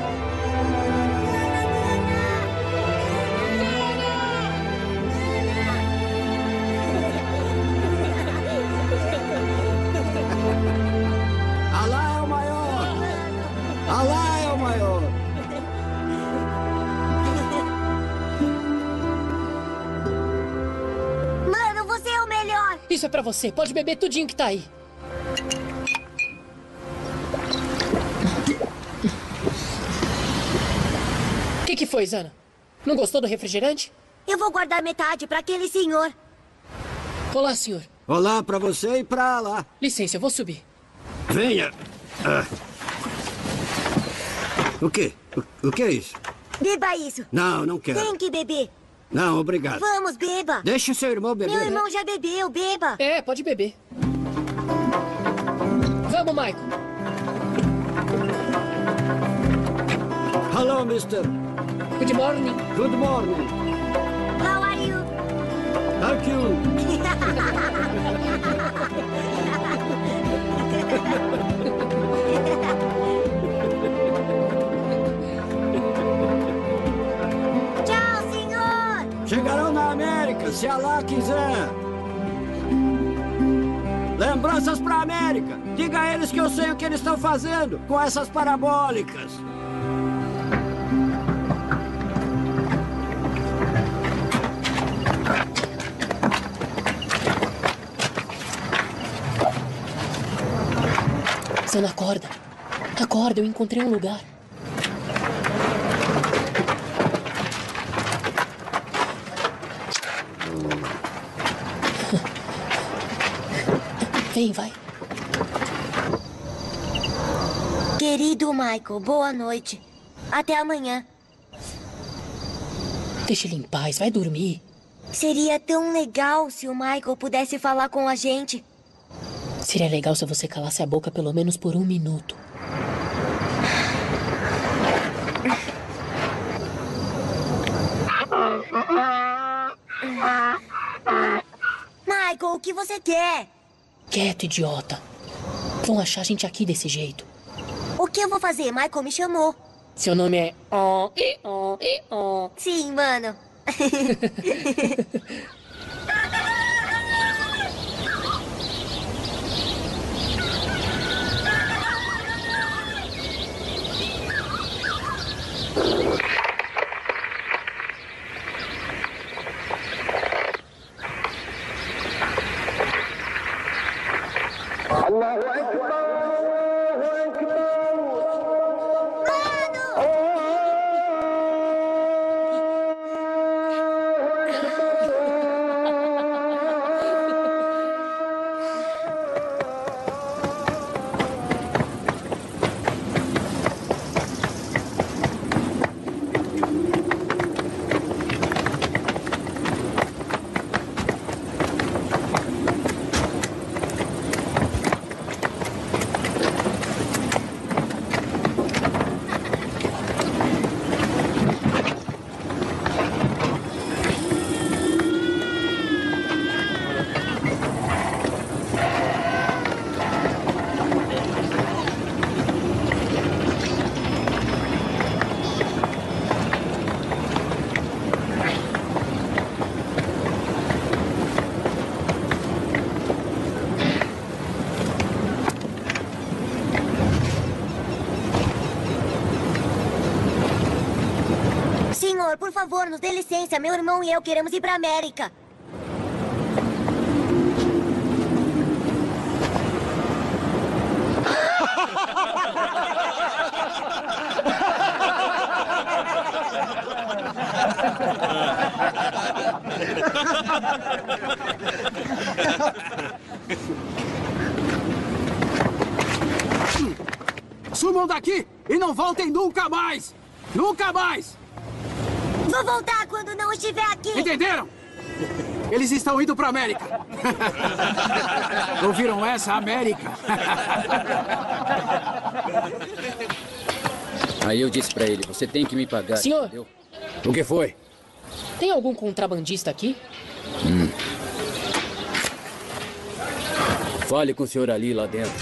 Allah é o maior! Allah é o maior! Mano, você é o melhor. Isso é pra você. Pode beber tudinho que tá aí. O que que foi, Zana? Não gostou do refrigerante? Eu vou guardar metade pra aquele senhor. Olá, senhor. Olá pra você e pra lá. Licença, eu vou subir. Venha. Ah. O quê? O, o que é isso? Beba isso. Não, não quero. Tem que beber. Não, obrigado. Vamos, beba. Deixe o seu irmão beber. Meu irmão já bebeu, beba. É, pode beber. Vamos, Michael. Hello, mister. Good morning. Good morning. How are you? Thank you. Tchau, senhor. Chegarão na América, se Allah quiser. Lembranças pra América. Diga a eles que eu sei o que eles estão fazendo com essas parabólicas. Zana, acorda. Acorda, eu encontrei um lugar. Vem, vai. Querido Michael, boa noite. Até amanhã. Deixa ele em paz, vai dormir. Seria tão legal se o Michael pudesse falar com a gente. Seria legal se você calasse a boca pelo menos por um minuto. Michael, o que você quer? Quieto, idiota. Vão achar a gente aqui desse jeito. O que eu vou fazer? Michael me chamou. Seu nome é... Oh, e, oh, e, oh. Sim, mano. Allahu Akbar, Allahu Akbar. Senhor, por favor, nos dê licença. Meu irmão e eu queremos ir pra América. Sumam daqui e não voltem nunca mais! Nunca mais! Vou voltar quando não estiver aqui. Entenderam? Eles estão indo para América. Ouviram essa, América? Aí eu disse para ele, você tem que me pagar. Senhor! Entendeu? O que foi? Tem algum contrabandista aqui? Hum. Fale com o senhor ali lá dentro.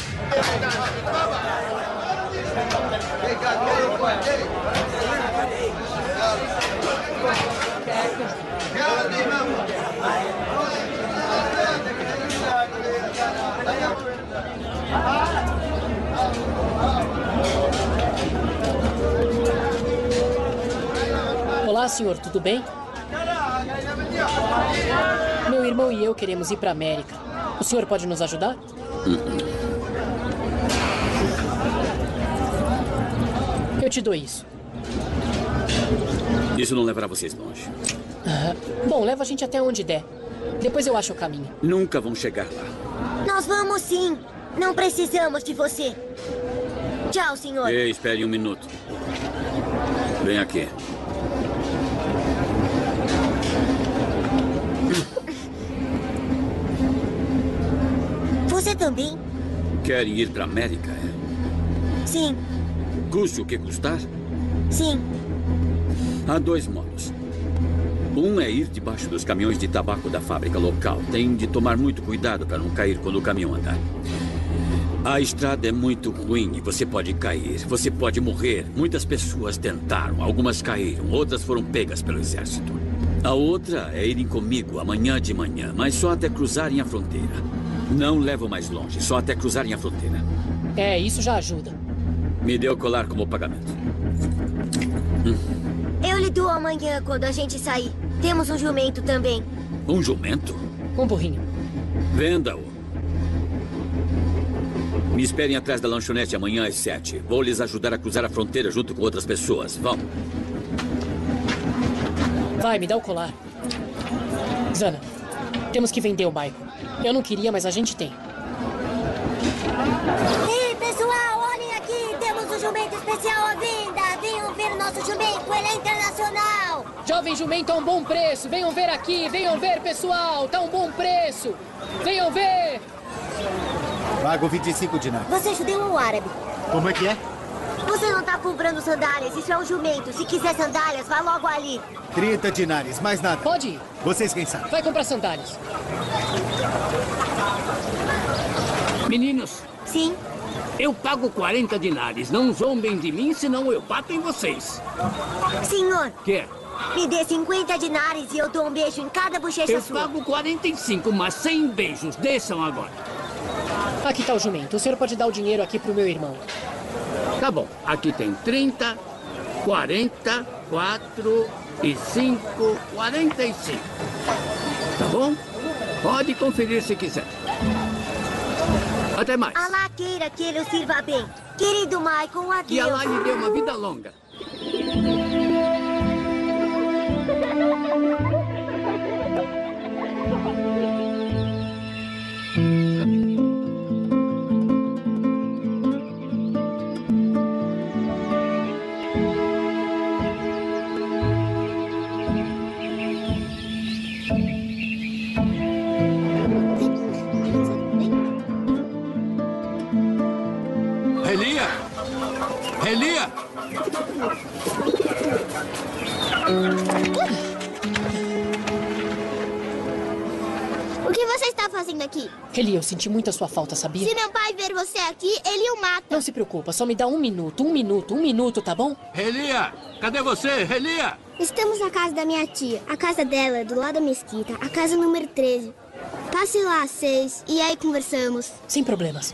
Olá, senhor, tudo bem? Meu irmão e eu queremos ir para América. O senhor pode nos ajudar? Eu te dou isso. Isso não levará vocês longe. Ah, bom, leva a gente até onde der. Depois eu acho o caminho. Nunca vão chegar lá. Nós vamos sim. Não precisamos de você. Tchau, senhor. Ei, espere um minuto. Vem aqui. Você também? Querem ir para a América, é? Sim. Custe o que custar? Sim. Há dois modos. Um é ir debaixo dos caminhões de tabaco da fábrica local. Tem de tomar muito cuidado para não cair quando o caminhão andar. A estrada é muito ruim e você pode cair. Você pode morrer. Muitas pessoas tentaram. Algumas caíram. Outras foram pegas pelo exército. A outra é irem comigo amanhã de manhã, mas só até cruzarem a fronteira. Não levo mais longe, só até cruzarem a fronteira. É, isso já ajuda. Me dê o colar como pagamento. Eu lhe dou amanhã quando a gente sair. Temos um jumento também. Um jumento? Um burrinho. Venda-o. Me esperem atrás da lanchonete amanhã às sete. Vou lhes ajudar a cruzar a fronteira junto com outras pessoas. Vão. Vai, me dá o colar. Zana, temos que vender o Michael. Eu não queria, mas a gente tem. Ei, pessoal, olhem aqui. Temos um jumento especial à venda. Venham ver o nosso jumento, ele é internacional. Jovem jumento a um bom preço. Venham ver aqui, venham ver, pessoal. Tá um bom preço. Venham ver. Pago vinte e cinco dinares. Você é judeu ou árabe? Como é que é? Você não tá comprando sandálias, isso é um jumento. Se quiser sandálias, vá logo ali. trinta dinares, mais nada. Pode ir. Vocês quem sabe? Vai comprar sandálias. Meninos. Sim? Eu pago quarenta dinares. Não zombem de mim, senão eu bato em vocês. Senhor. Quê? Me dê cinquenta dinares e eu dou um beijo em cada bochecha Eu sua. pago quarenta e cinco, mas cem beijos. Desçam agora. Aqui tá o jumento. O senhor pode dar o dinheiro aqui pro meu irmão. Tá bom. Aqui tem trinta, quarenta, quatro e cinco, quarenta e cinco. Tá bom? Pode conferir se quiser. Até mais. Alá queira que ele o sirva bem. Querido Michael, adeus. Que Alá lhe dê uma vida longa. Relia! Relia! O que você está fazendo aqui? Relia, eu senti muito a sua falta, sabia? Se meu pai ver você aqui, ele o mata. Não se preocupa, só me dá um minuto, um minuto, um minuto, tá bom? Relia! Cadê você, Relia? Estamos na casa da minha tia. A casa dela é do lado da mesquita, a casa número treze. Passe lá às seis e aí conversamos. Sem problemas.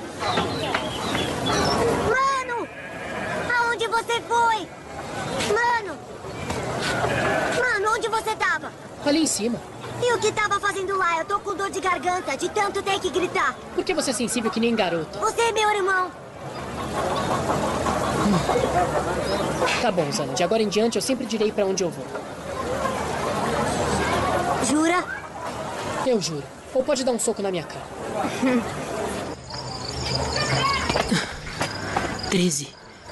Mano! Aonde você foi? Mano! Mano, onde você tava? Ali em cima. E o que tava fazendo lá? Eu tô com dor de garganta, de tanto ter que gritar. Por que você é sensível que nem garoto? Você é meu irmão. Tá bom, Zana. De agora em diante, eu sempre direi pra onde eu vou. Jura? Eu juro. Ou pode dar um soco na minha cara. Treze.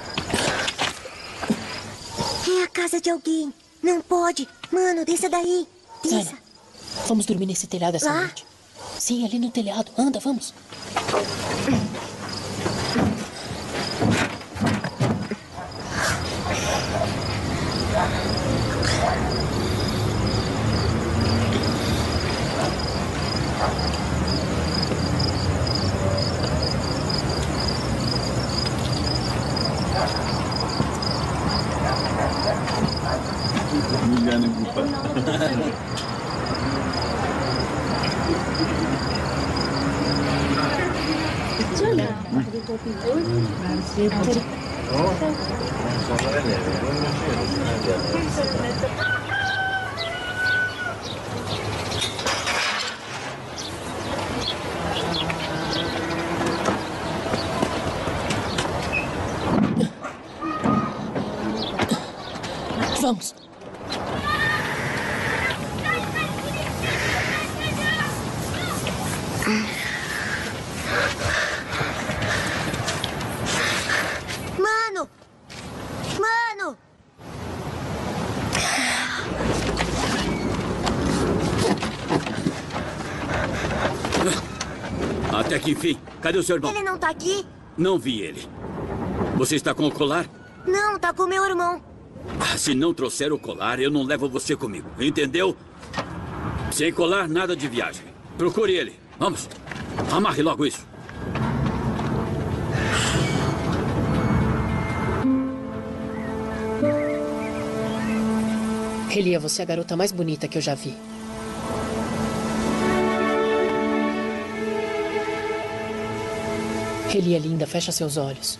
É a casa de alguém. Não pode. Mano, desça daí. Desça. Zana, vamos dormir nesse telhado essa Lá? noite. Sim, ali no telhado. Anda, vamos. Vamos. Mano! Mano! Até que enfim. Cadê o seu irmão? Ele não tá aqui? Não vi ele. Você está com o colar? Não, tá com meu irmão. Ah, se não trouxer o colar, eu não levo você comigo. Entendeu? Sem colar, nada de viagem. Procure ele. Vamos. Amarre logo isso. Relia, você é a garota mais bonita que eu já vi. Relia, linda, fecha seus olhos.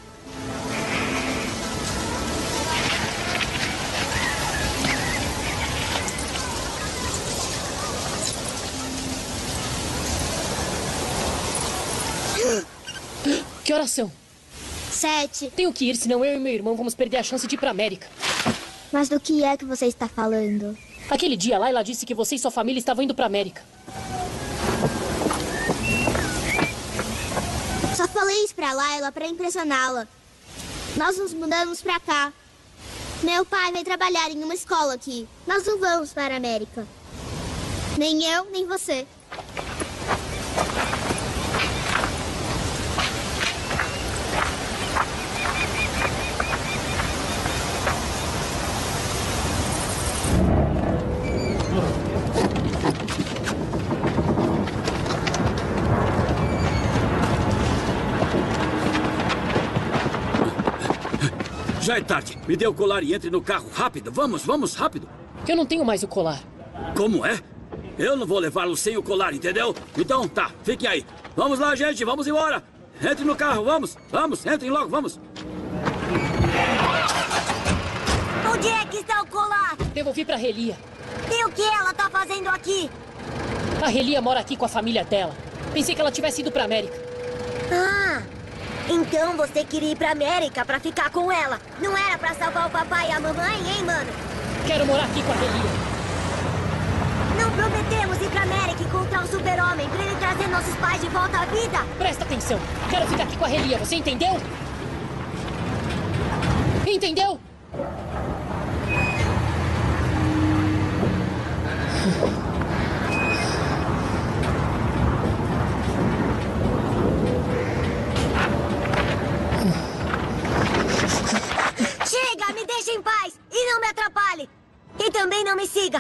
Que horas são? Sete. Tenho que ir, senão eu e meu irmão vamos perder a chance de ir pra América. Mas do que é que você está falando? Aquele dia, Laila disse que você e sua família estavam indo pra América. Só falei isso pra pra Layla pra impressioná-la. Nós nos mudamos pra cá. Meu pai vai trabalhar em uma escola aqui. Nós não vamos para a América. Nem eu, nem você. Já é tarde. Me dê o colar e entre no carro. Rápido. Vamos, vamos, rápido. Eu não tenho mais o colar. Como é? Eu não vou levá-lo sem o colar, entendeu? Então, tá. Fiquem aí. Vamos lá, gente. Vamos embora. Entre no carro. Vamos. Vamos. Entrem logo. Vamos. Onde é que está o colar? Devolvi pra Relia. E o que ela tá fazendo aqui? A Relia mora aqui com a família dela. Pensei que ela tivesse ido pra América. Ah... Então você queria ir pra América pra ficar com ela. Não era pra salvar o papai e a mamãe, hein, mano? Quero morar aqui com a Relia. Não prometemos ir pra América e encontrar o super-homem pra ele trazer nossos pais de volta à vida? Presta atenção. Quero ficar aqui com a Relia, você entendeu? Entendeu? Chega, me deixe em paz e não me atrapalhe. E também não me siga.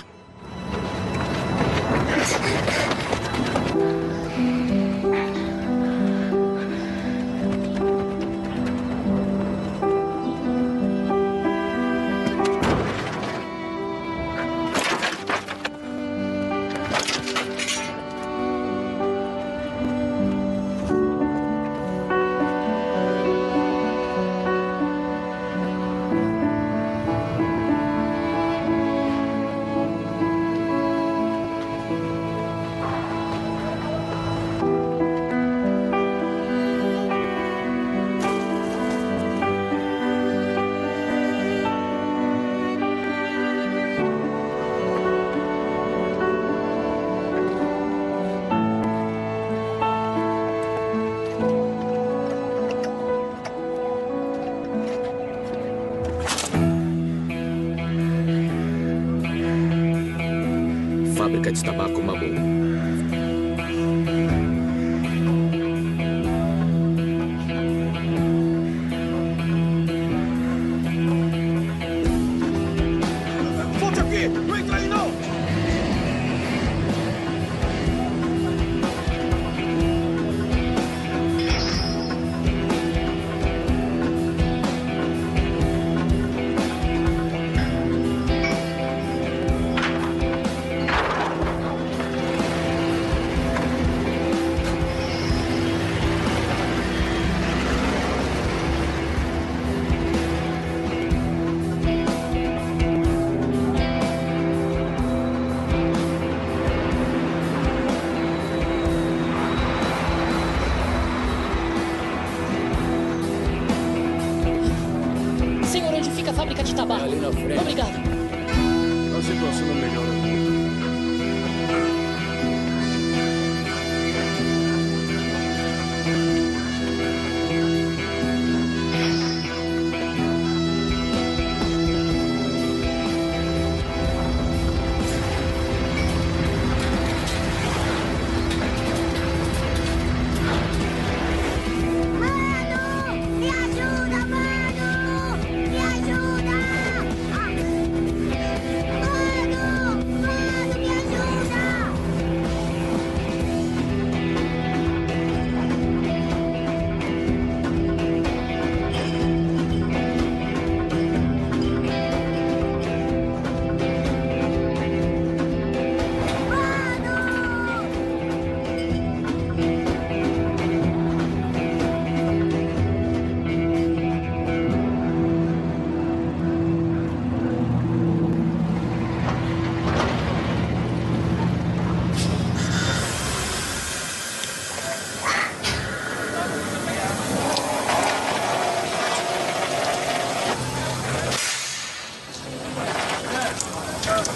Fábrica de tabaco Mabu. Volte aqui! Não entra aí, não! Senhor, onde fica a fábrica de tabaco? Ali na frente. Obrigado. A situação não melhora muito. Me ajuda, mano! Me ajuda! Mano! Mano, me ajuda!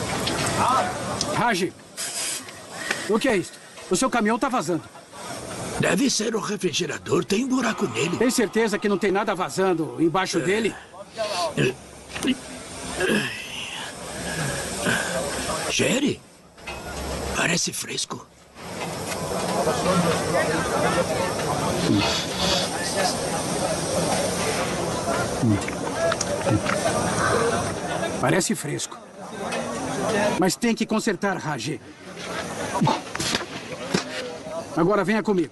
Raj, o que é isso? O seu caminhão tá vazando. Deve ser o refrigerador. Tem um buraco nele. Tem certeza que não tem nada vazando embaixo dele? Jerry? Parece fresco. Parece fresco. Mas tem que consertar, Raj. Agora venha comigo.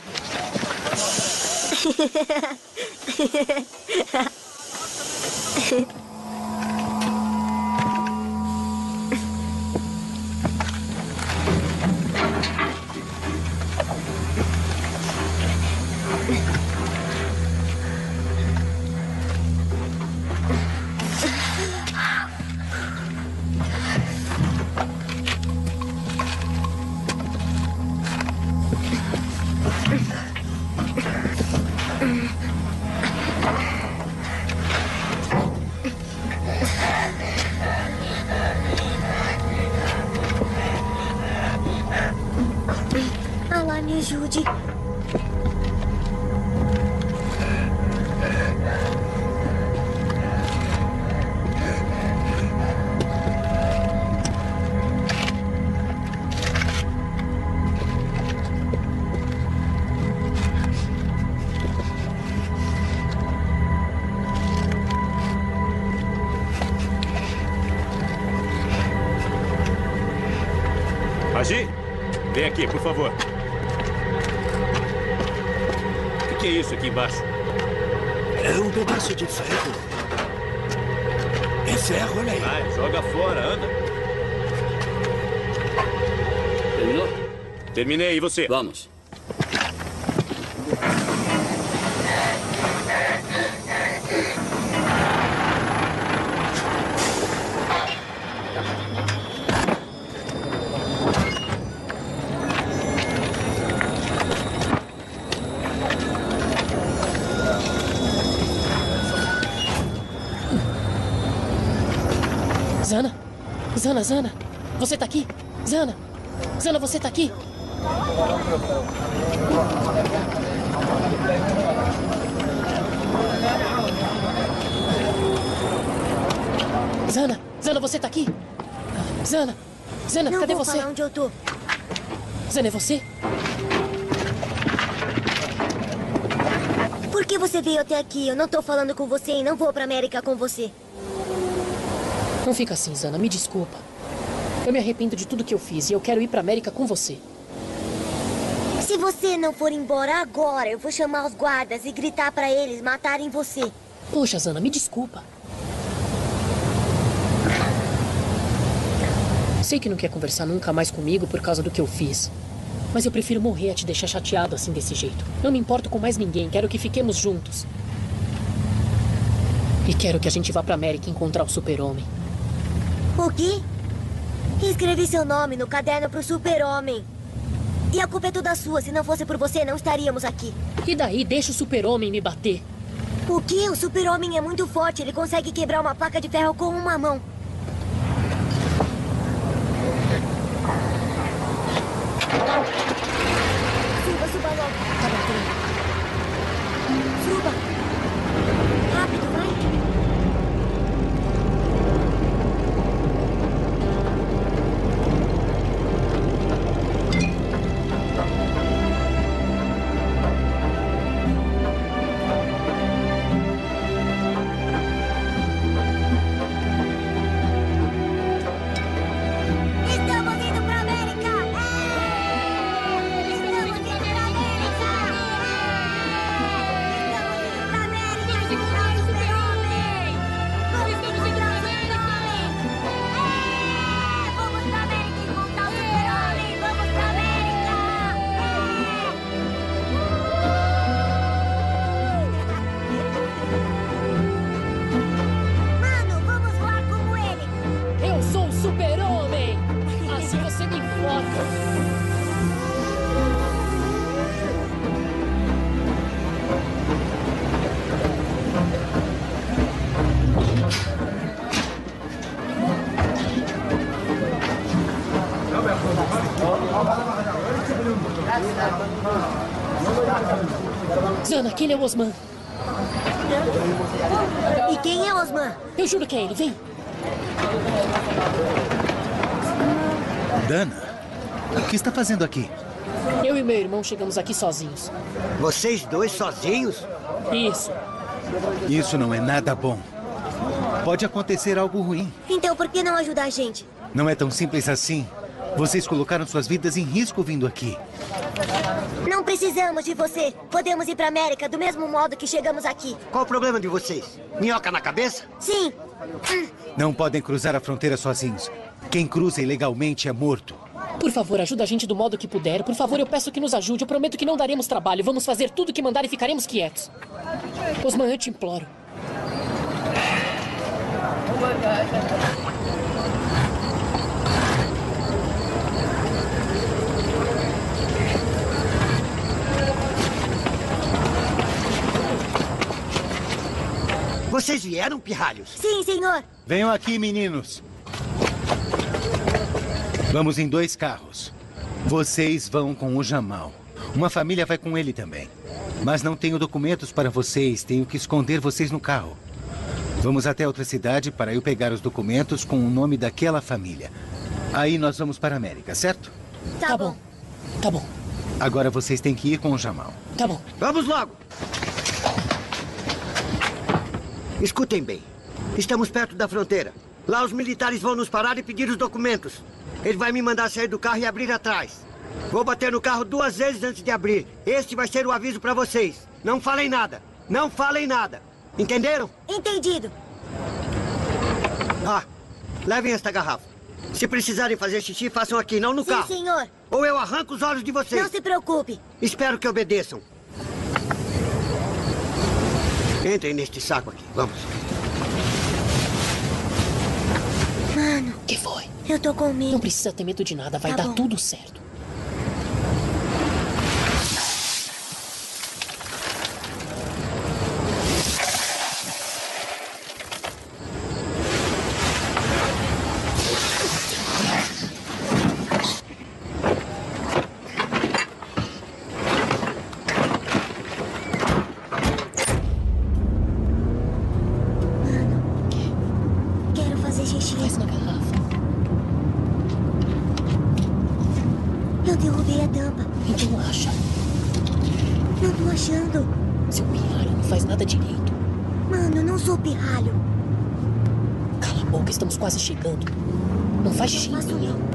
Allah me ajude. Agi, vem aqui, por favor. O que é isso aqui embaixo? É um pedaço de ferro. É ferro, olha aí. Vai, joga fora, anda. Terminou? Terminei, e você? Vamos. Zana? Zana, Zana? Você tá aqui? Zana? Zana, você tá aqui? Zana? Zana, você tá aqui? Zana? Zana, Não cadê vou você? falar onde eu tô. Zana, é você? Por que você veio até aqui? Eu não tô falando com você e não vou pra América com você. Não fica assim, Zana. Me desculpa. Eu me arrependo de tudo que eu fiz e eu quero ir pra América com você. Se você não for embora agora, eu vou chamar os guardas e gritar pra eles matarem você. Poxa, Zana, me desculpa. Sei que não quer conversar nunca mais comigo por causa do que eu fiz. Mas eu prefiro morrer a te deixar chateado assim desse jeito. Não me importo com mais ninguém. Quero que fiquemos juntos. E quero que a gente vá pra América encontrar o super-homem. O quê? Escrevi seu nome no caderno pro super-homem. E a culpa é toda sua. Se não fosse por você, não estaríamos aqui. E daí? Deixa o super-homem me bater. O quê? O super-homem é muito forte. Ele consegue quebrar uma placa de ferro com uma mão. Suba, suba logo. Tá batendo. Suba. Rápido, vai. Zana, aquele é o Osman. E quem é Osman? Eu juro que é ele. Vem. Dana, o que está fazendo aqui? Eu e meu irmão chegamos aqui sozinhos. Vocês dois sozinhos? Isso. Isso não é nada bom. Pode acontecer algo ruim. Então por que não ajudar a gente? Não é tão simples assim. Vocês colocaram suas vidas em risco vindo aqui. Não precisamos de você. Podemos ir pra América do mesmo modo que chegamos aqui. Qual o problema de vocês? Minhoca na cabeça? Sim. Não podem cruzar a fronteira sozinhos. Quem cruza ilegalmente é morto. Por favor, ajuda a gente do modo que puder. Por favor, eu peço que nos ajude. Eu prometo que não daremos trabalho. Vamos fazer tudo o que mandar e ficaremos quietos. Osman, eu te imploro. Vocês vieram, pirralhos? Sim, senhor. Venham aqui, meninos. Vamos em dois carros. Vocês vão com o Jamal. Uma família vai com ele também. Mas não tenho documentos para vocês. Tenho que esconder vocês no carro. Vamos até outra cidade para eu pegar os documentos com o nome daquela família. Aí nós vamos para a América, certo? Tá, tá bom. bom. Tá bom. Agora vocês têm que ir com o Jamal. Tá bom. Vamos logo. Escutem bem. Estamos perto da fronteira. Lá os militares vão nos parar e pedir os documentos. Ele vai me mandar sair do carro e abrir atrás. Vou bater no carro duas vezes antes de abrir. Este vai ser o aviso para vocês. Não falem nada. Não falem nada. Entenderam? Entendido. Ah, levem esta garrafa. Se precisarem fazer xixi, façam aqui, não no Sim, carro. Sim, senhor. Ou eu arranco os olhos de vocês. Não se preocupe. Espero que obedeçam. Entrem neste saco aqui, vamos. Mano. O que foi? Eu tô com medo. Não precisa ter medo de nada, vai Tá dar bom. tudo certo. Quero fazer xixi. Faz na garrafa. Eu derrubei a tampa. Então acha. Não tô achando. Seu pirralho não faz nada direito. Mano, eu não sou pirralho. Cala a boca, estamos quase chegando. Não faz xixi em mim, hein?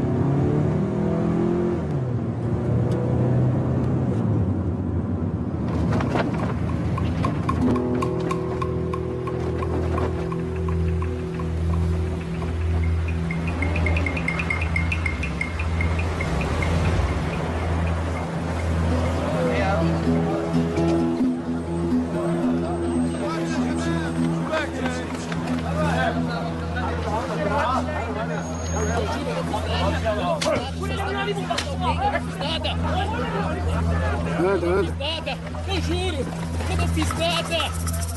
Anda, anda. Nada, eu juro, eu não fiz nada.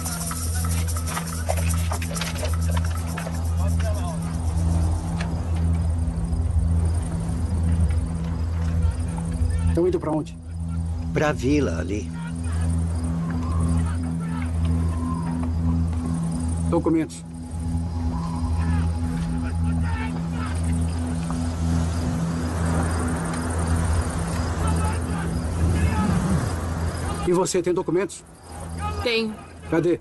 Estão indo pra onde? Pra vila ali. Documentos. E você tem documentos? Tenho. Cadê?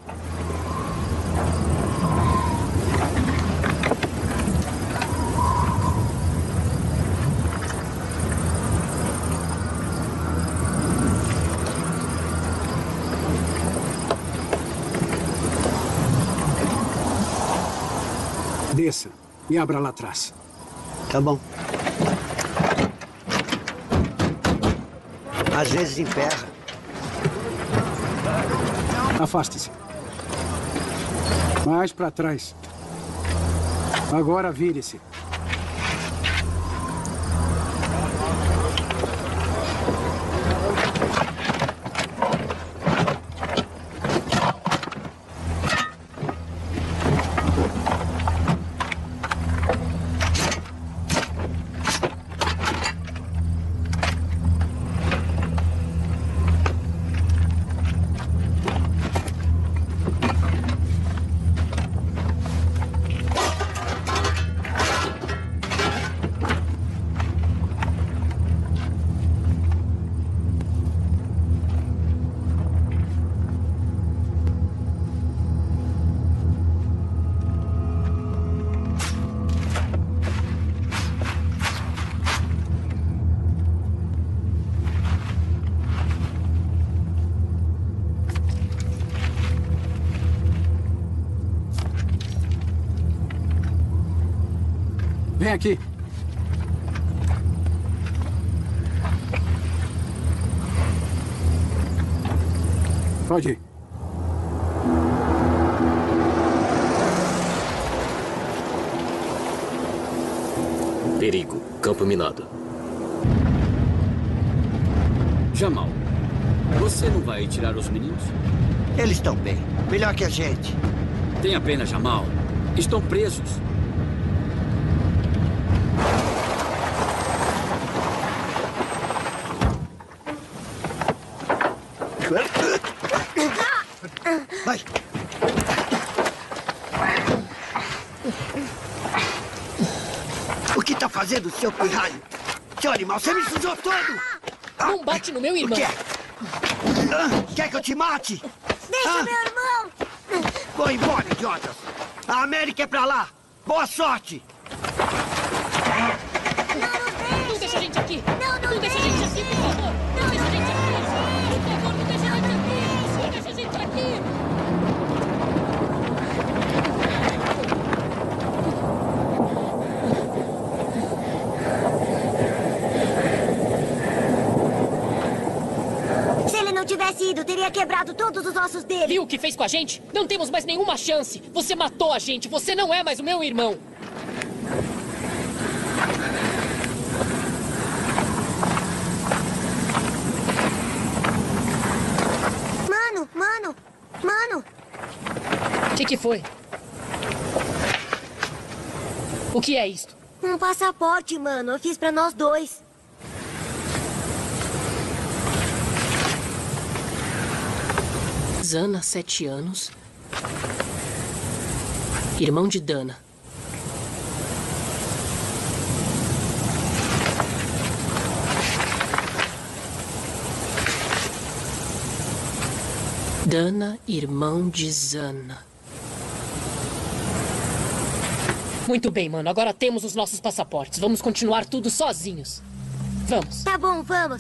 Desça e abra lá atrás. Tá bom. Às vezes emperra. Afaste-se. Mais para trás. Agora vire-se. Vem aqui. Pode ir. Perigo. Campo minado. Jamal, você não vai tirar os meninos? Eles estão bem. Melhor que a gente. Tenha pena, Jamal. Estão presos. Vai. O que está fazendo, seu pirralho? Seu animal, você me sujou todo! Não bate no meu irmão! O quê? Ah, quer que eu te mate? Deixa ah. meu irmão! Vou embora, idiotas! A América é pra lá! Boa sorte! Não, não deixa a gente aqui! Não, não, não deixa a gente aqui, por favor! Não deixa a gente aqui! Por favor, não deixa a gente aqui! Não deixa a gente aqui! Se ele não tivesse ido, teria quebrado todos os ossos dele. Viu o que fez com a gente? Não temos mais nenhuma chance. Você matou a gente. Você não é mais o meu irmão. Mano, mano, mano. O que que foi? O que é isto? Um passaporte, mano. Eu fiz pra nós dois. Zana, sete anos. Irmão de Dana. Dana, irmão de Zana. Muito bem, mano. Agora temos os nossos passaportes. Vamos continuar tudo sozinhos. Vamos. Tá bom, vamos.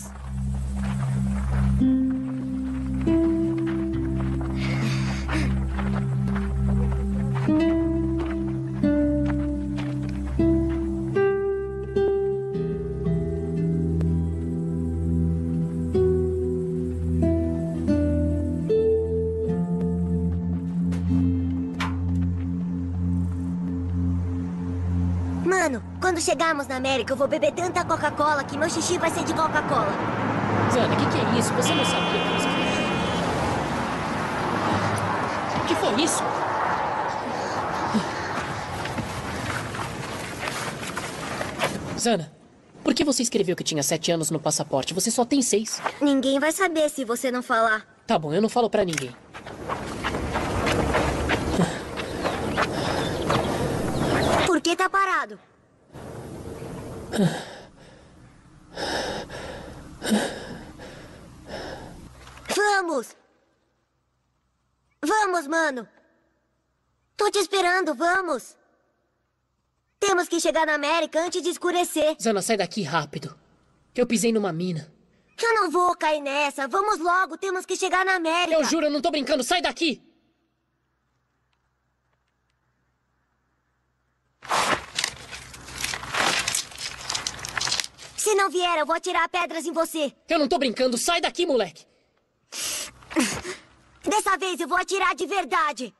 Mano, quando chegarmos na América, eu vou beber tanta Coca-Cola que meu xixi vai ser de Coca-Cola. Zana, o que, que é isso? Você não sabia que isso O que foi isso? Zana, por que você escreveu que tinha sete anos no passaporte? Você só tem seis. Ninguém vai saber se você não falar. Tá bom, eu não falo pra ninguém. Por que tá parado? Vamos! Vamos, mano! Tô te esperando, vamos! Temos que chegar na América antes de escurecer. Zana, sai daqui rápido. Eu pisei numa mina. Eu não vou cair nessa. Vamos logo, temos que chegar na América. Eu juro, eu não tô brincando. Sai daqui! Se não vier, eu vou atirar pedras em você. Eu não tô brincando. Sai daqui, moleque. Dessa vez eu vou atirar de verdade.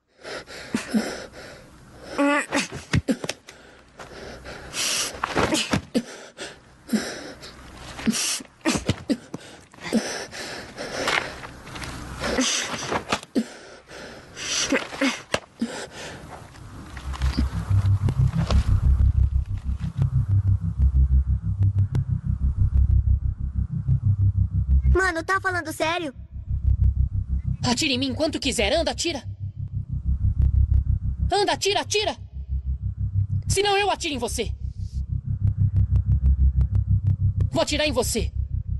Mano, tá falando sério? Atira em mim enquanto quiser. Anda, atira. Anda, atira, atira. Senão eu atiro em você. Vou atirar em você.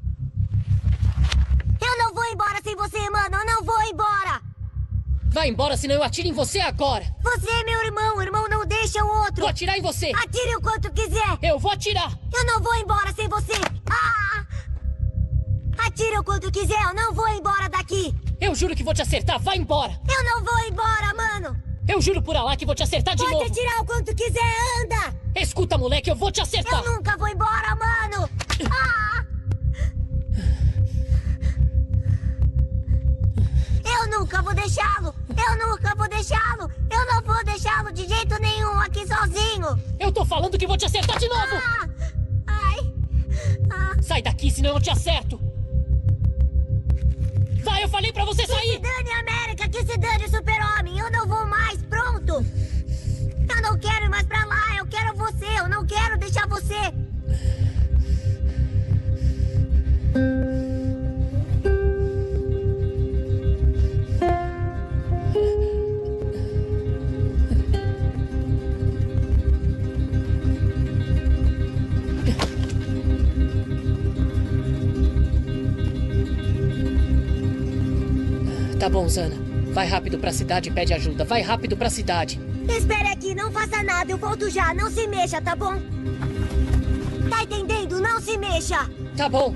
Eu não vou embora sem você, mano. Eu não vou embora. Vai embora, senão eu atiro em você agora. Você é meu irmão. O irmão não deixa o outro. Vou atirar em você. Atire o quanto quiser. Eu vou atirar. Eu não vou embora sem você. Ah! Atire o quanto quiser. Eu não vou embora daqui. Eu juro que vou te acertar. Vai embora. Eu não vou embora, mano. Eu juro por Alá que vou te acertar de Pode novo. Pode atirar o quanto quiser. Anda. Escuta, moleque, eu vou te acertar. Eu nunca vou embora, mano. Ah! Eu nunca vou deixá-lo. Eu nunca vou deixá-lo. Eu não vou deixá-lo de jeito nenhum aqui sozinho. Eu tô falando que vou te acertar de novo. Ah! Ai. Ah. Sai daqui, senão eu te acerto. Vai, eu falei pra você sair. Que se dane, América. Que se dane, Super-Homem. Eu não vou mais. Pronto. Eu não quero ir mais pra lá. Eu quero você. Eu não quero deixar você. Tá bom, Zana. Vai rápido pra cidade e pede ajuda. Vai rápido pra cidade. Espere aqui, não faça nada. Eu volto já. Não se mexa, tá bom? Tá entendendo? Não se mexa. Tá bom.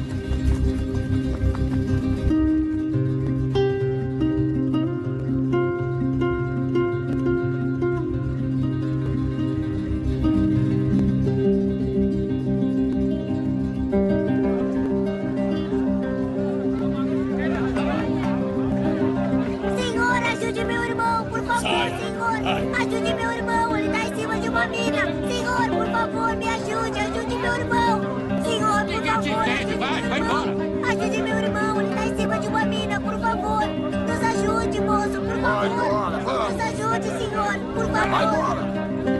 Ajude meu irmão, ele tá em cima de uma mina. Senhor, por favor, me ajude, ajude meu irmão. Senhor, por favor, ajude vai, meu vai irmão. embora. Ajude meu irmão, ele tá em cima de uma mina, por favor. Nos ajude, moço, por favor. Nos ajude, senhor, por favor. Vai embora.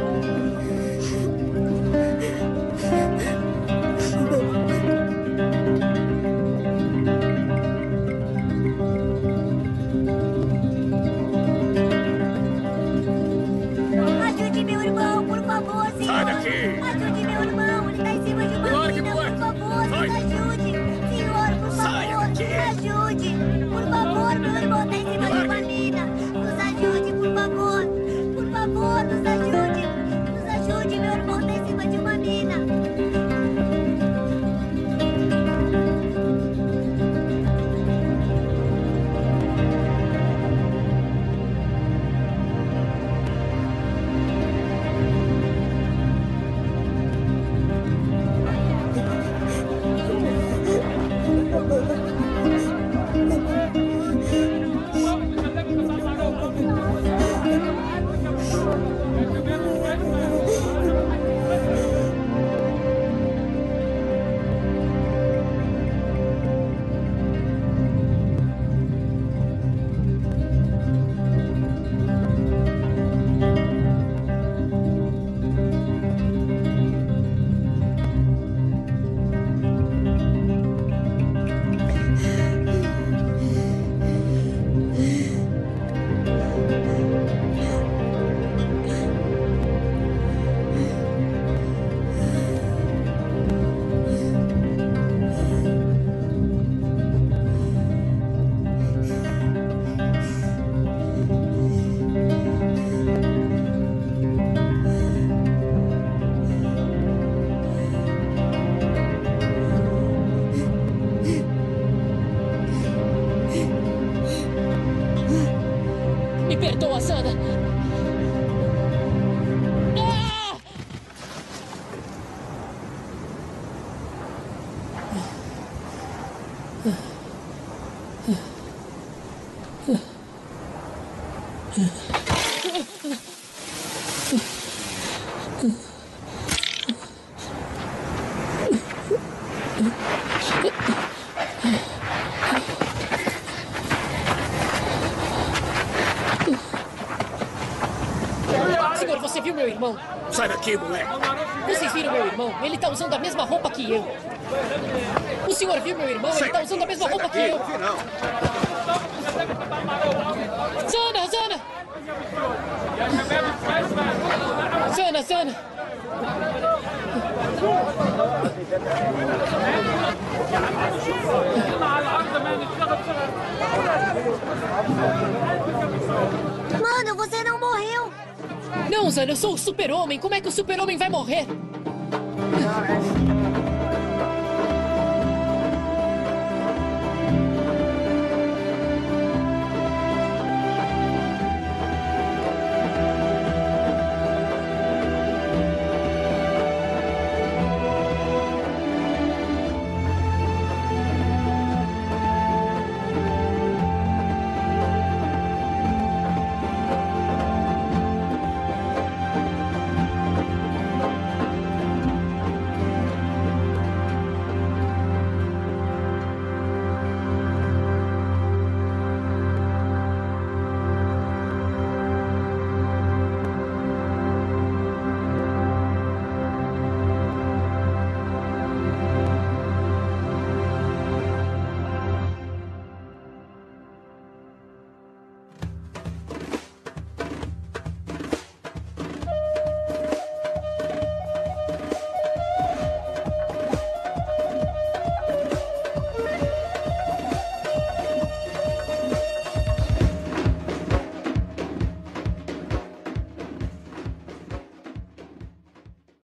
Sai daqui! Ajude meu irmão, ele tá em cima de uma Largue, mina, moleque. por favor, Vai. nos ajude. Senhor, por Sai favor, daqui. nos ajude. Por favor, meu irmão tá em cima de uma mina. Nos ajude, por favor. Por favor, nos ajude. Nos ajude, meu irmão tá em cima de uma mina. Me perdoa, Zana. Ah! Senhor, você viu meu irmão? Sai daqui, moleque! Vocês viram meu irmão? Ele tá usando a mesma roupa que eu. O senhor viu meu irmão? Ele tá usando a mesma roupa que eu. Não. Zana, Zana! Zana, Zana! Mano, você não morreu. Não, Zana, eu sou o super-homem. Como é que o super-homem vai morrer?